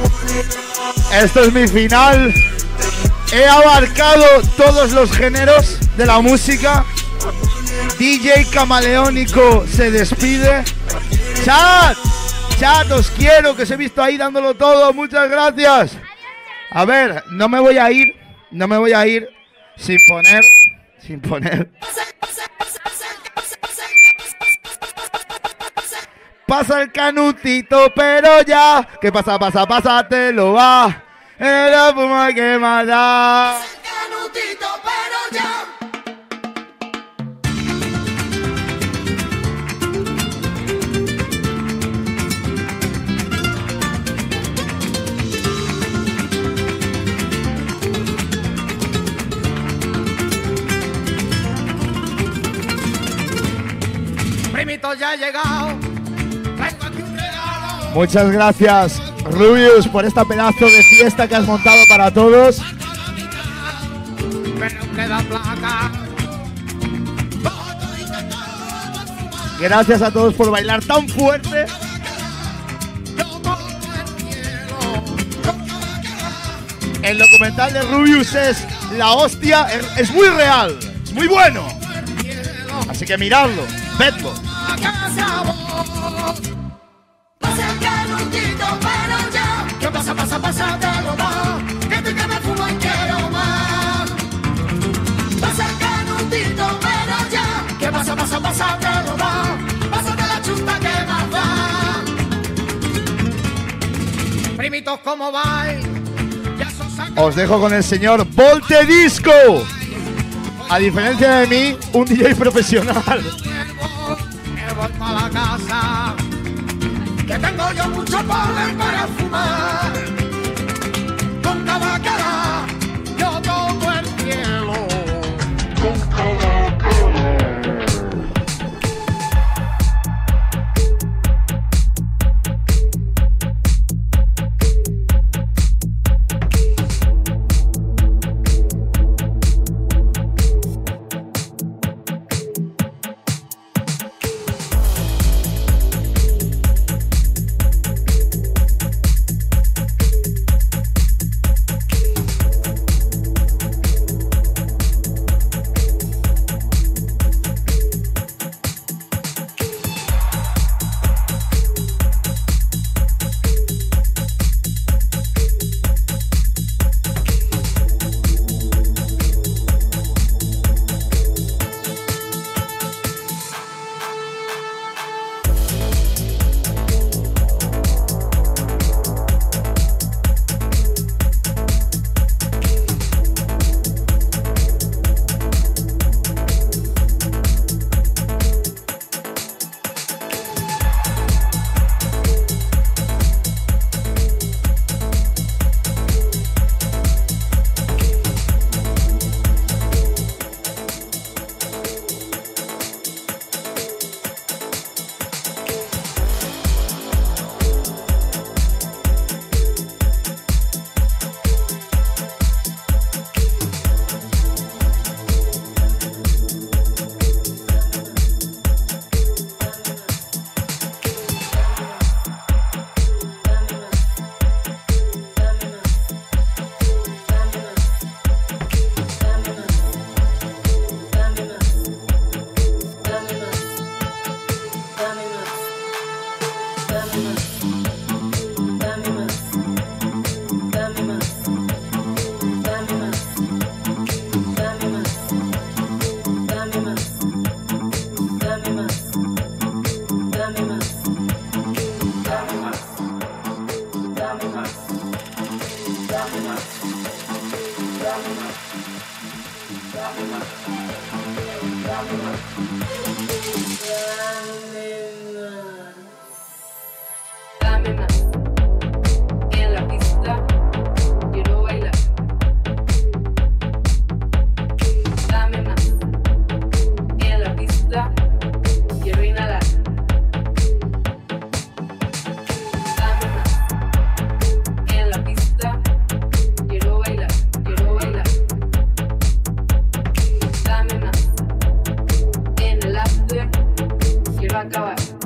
esto es mi final. He abarcado todos los géneros de la música. D J Camaleónico se despide. Chat, chat, os quiero, que os he visto ahí dándolo todo. Muchas gracias. A ver, no me voy a ir, no me voy a ir sin poner, sin poner. Pasa el canutito, pero ya. ¿Qué pasa, pasa, pasa? Te lo va. En la fuma que mata. Canutito, pero ya. Primito ya ha llegado. Muchas gracias, Rubius, por esta pedazo de fiesta que has montado para todos. Gracias a todos por bailar tan fuerte. El documental de Rubius es la hostia, es muy real, es muy bueno. Así que miradlo, vedlo. Acá se Pasa el canutito, pero ya. ¿Qué pasa, pasa, pasa, te lo va? Que estoy que me fumo y quiero más. Pasa el canutito, pero ya. ¿Qué pasa, pasa, pasa, te lo va? Pásate la chusta que más va. Primitos, ¿cómo vais? Os dejo con el señor Volte Disco. A diferencia de mí, un D J profesional. Me voy para la casa, que tengo yo mucho polen para fumar. Con tabacara yo toco el cielo. Con tabacara. Dame más. En la pista quiero bailar. Dame más. En la pista quiero inhalar. Dame más. En la pista quiero bailar, quiero bailar. Dame más. En el after quiero acabar.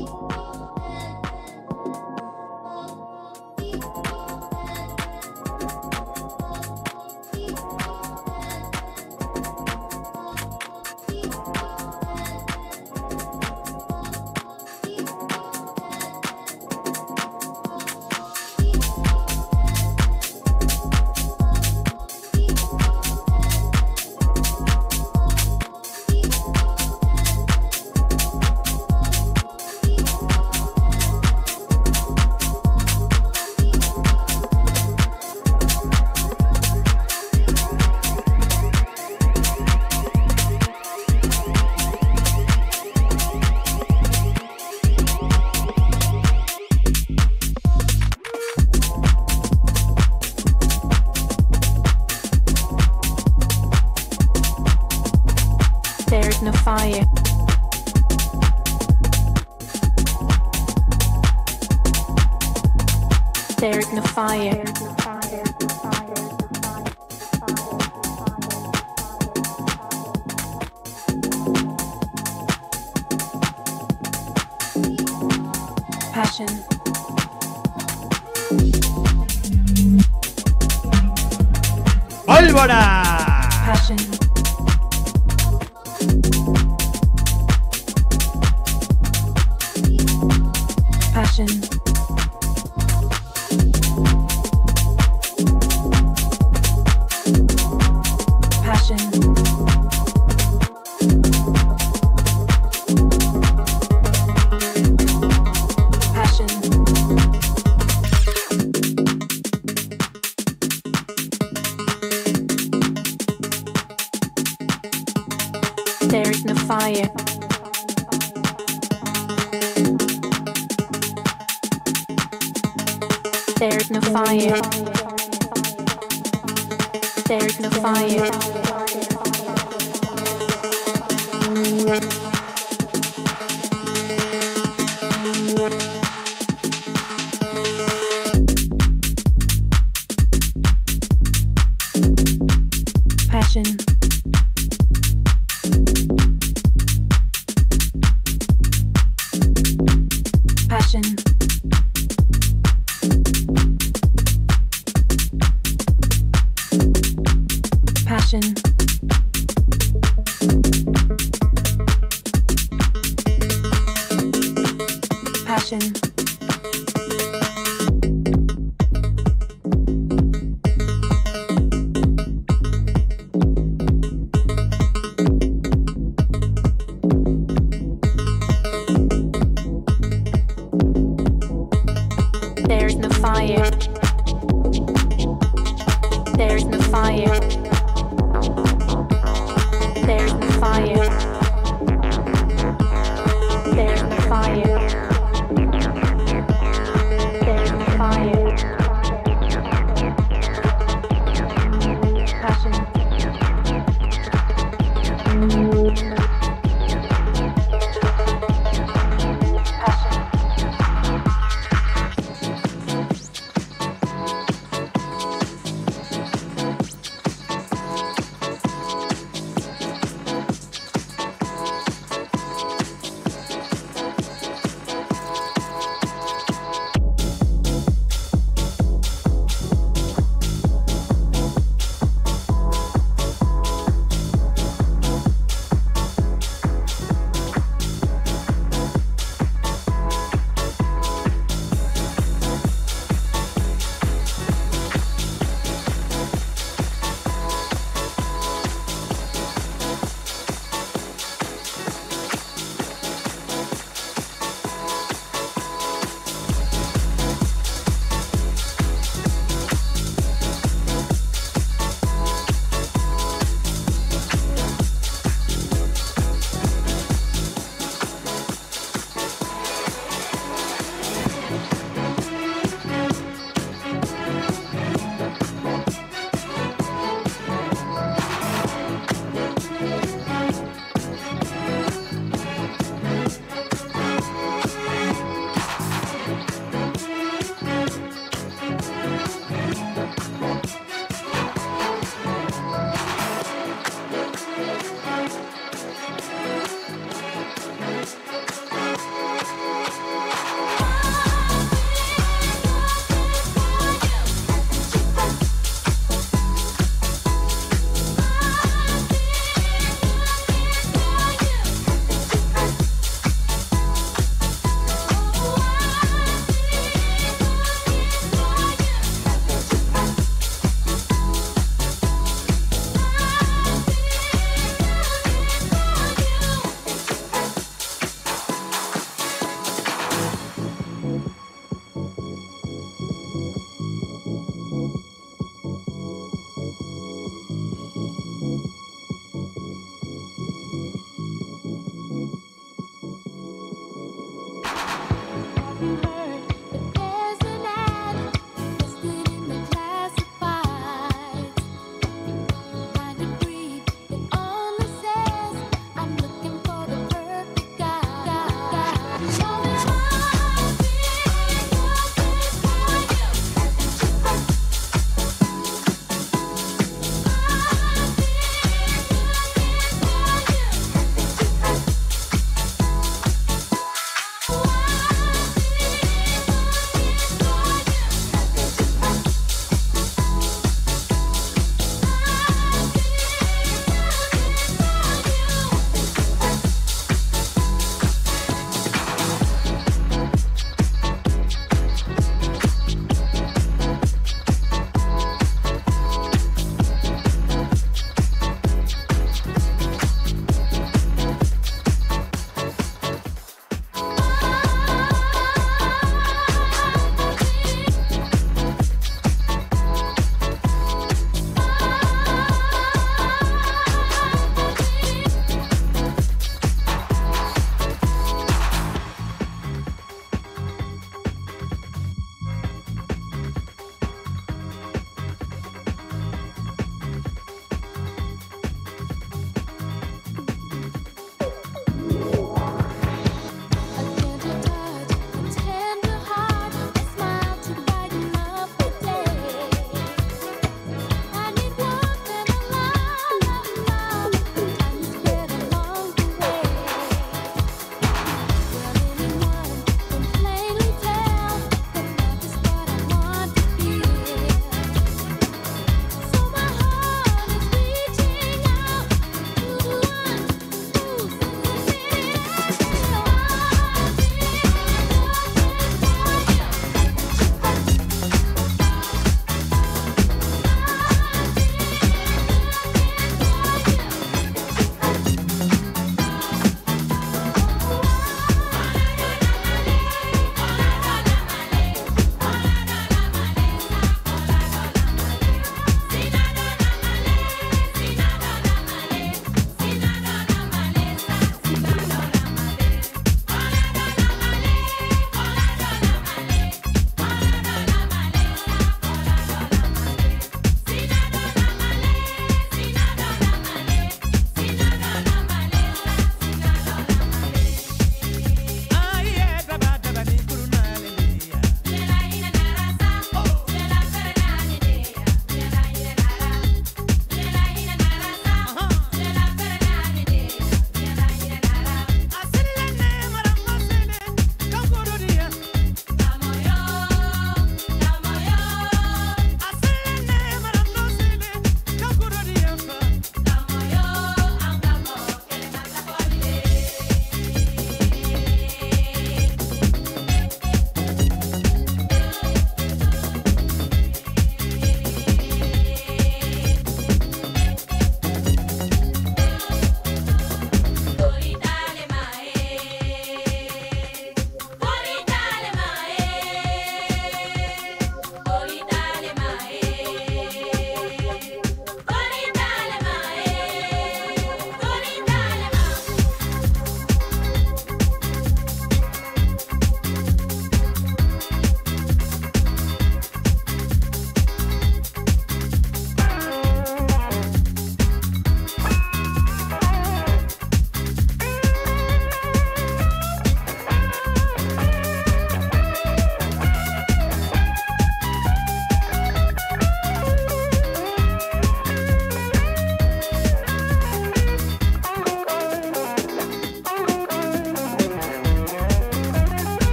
There's no fire. There's no fire. Passion. ¡Pólvora! Passion. Passion. Passion. Passion. There is no fire. There's no fire. There's no fire. Passion. Passion. Passion. Passion. There's no fire. There's no fire. There's no fire. There's no fire. There's no fire. Passion.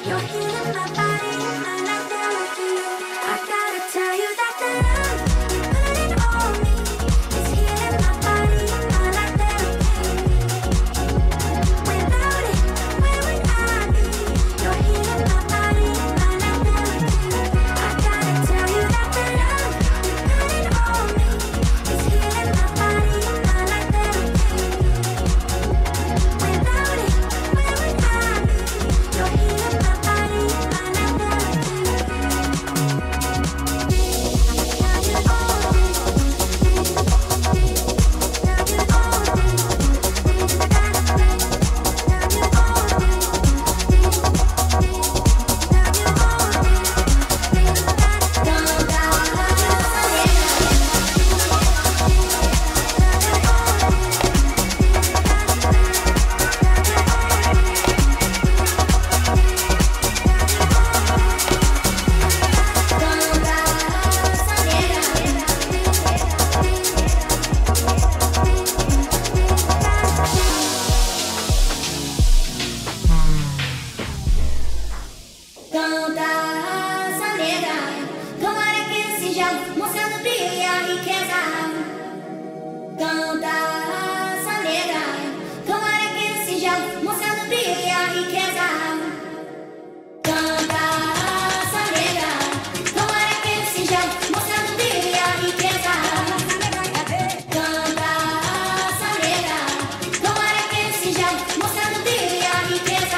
You're healing my body, I like therapy. I gotta tell you that the love you put in on me is healing my body, I like therapy. Without it, where would I be? You're healing my body, I like therapy. I gotta tell you that the love you put in on me is healing my body, I like therapy. Without it, where would I be? You're healing my body, I like therapy. Canta, asa negra, tomara que esse gel mostrando brilho e a riqueza. Canta, asa negra, tomara que esse gel mostrando brilho e a riqueza. Canta, asa negra, tomara que esse gel mostrando brilho e a riqueza. Canta, asa negra, tomara que esse gel mostrando brilho e a riqueza.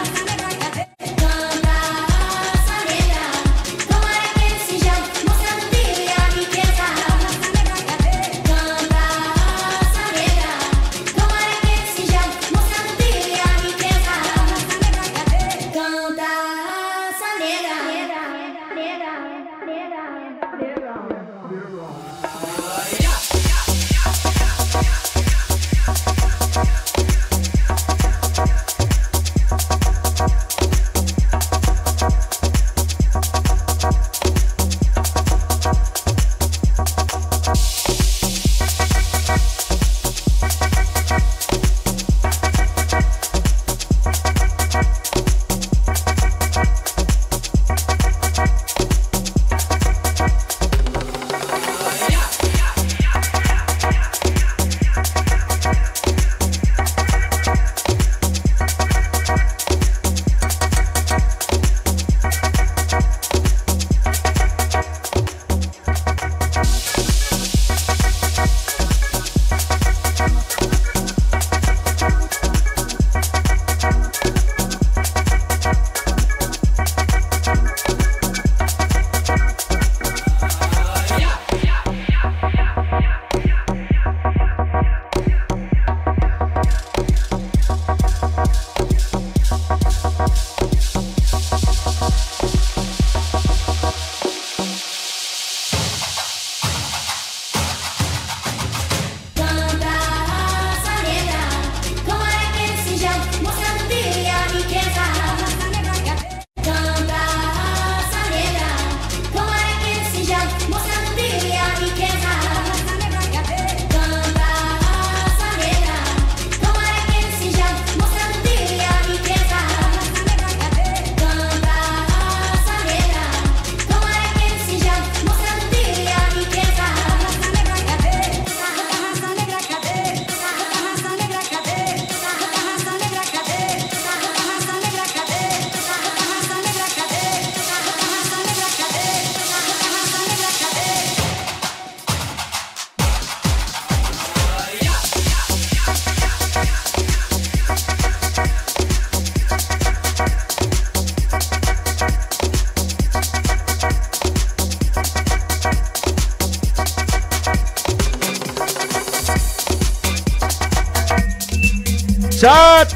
Chat,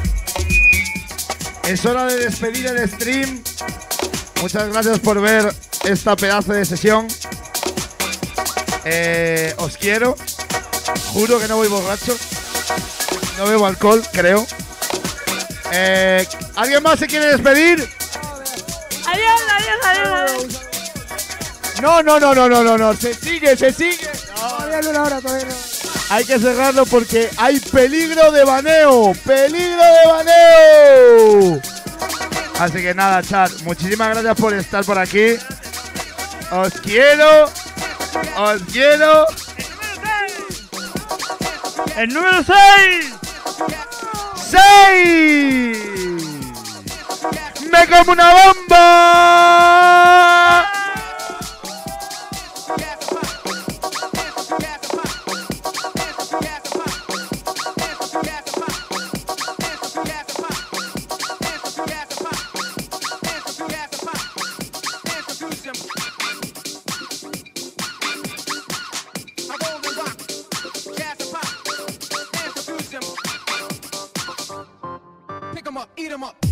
es hora de despedir el stream. Muchas gracias por ver esta pedazo de sesión. Eh, os quiero. Juro que no voy borracho. No bebo alcohol, creo. Eh, ¿Alguien más se quiere despedir? Adiós, adiós, adiós, adiós. No, no, no, no, no, no, no. Se sigue, se sigue. Todavía no, una hora, todavía no. Hay que cerrarlo porque hay peligro de baneo. ¡Peligro de baneo! Así que nada, chat, muchísimas gracias por estar por aquí. Os quiero, os quiero. El número seis. ¡seis! ¡Me como una bomba! Pick 'em up, eat 'em up.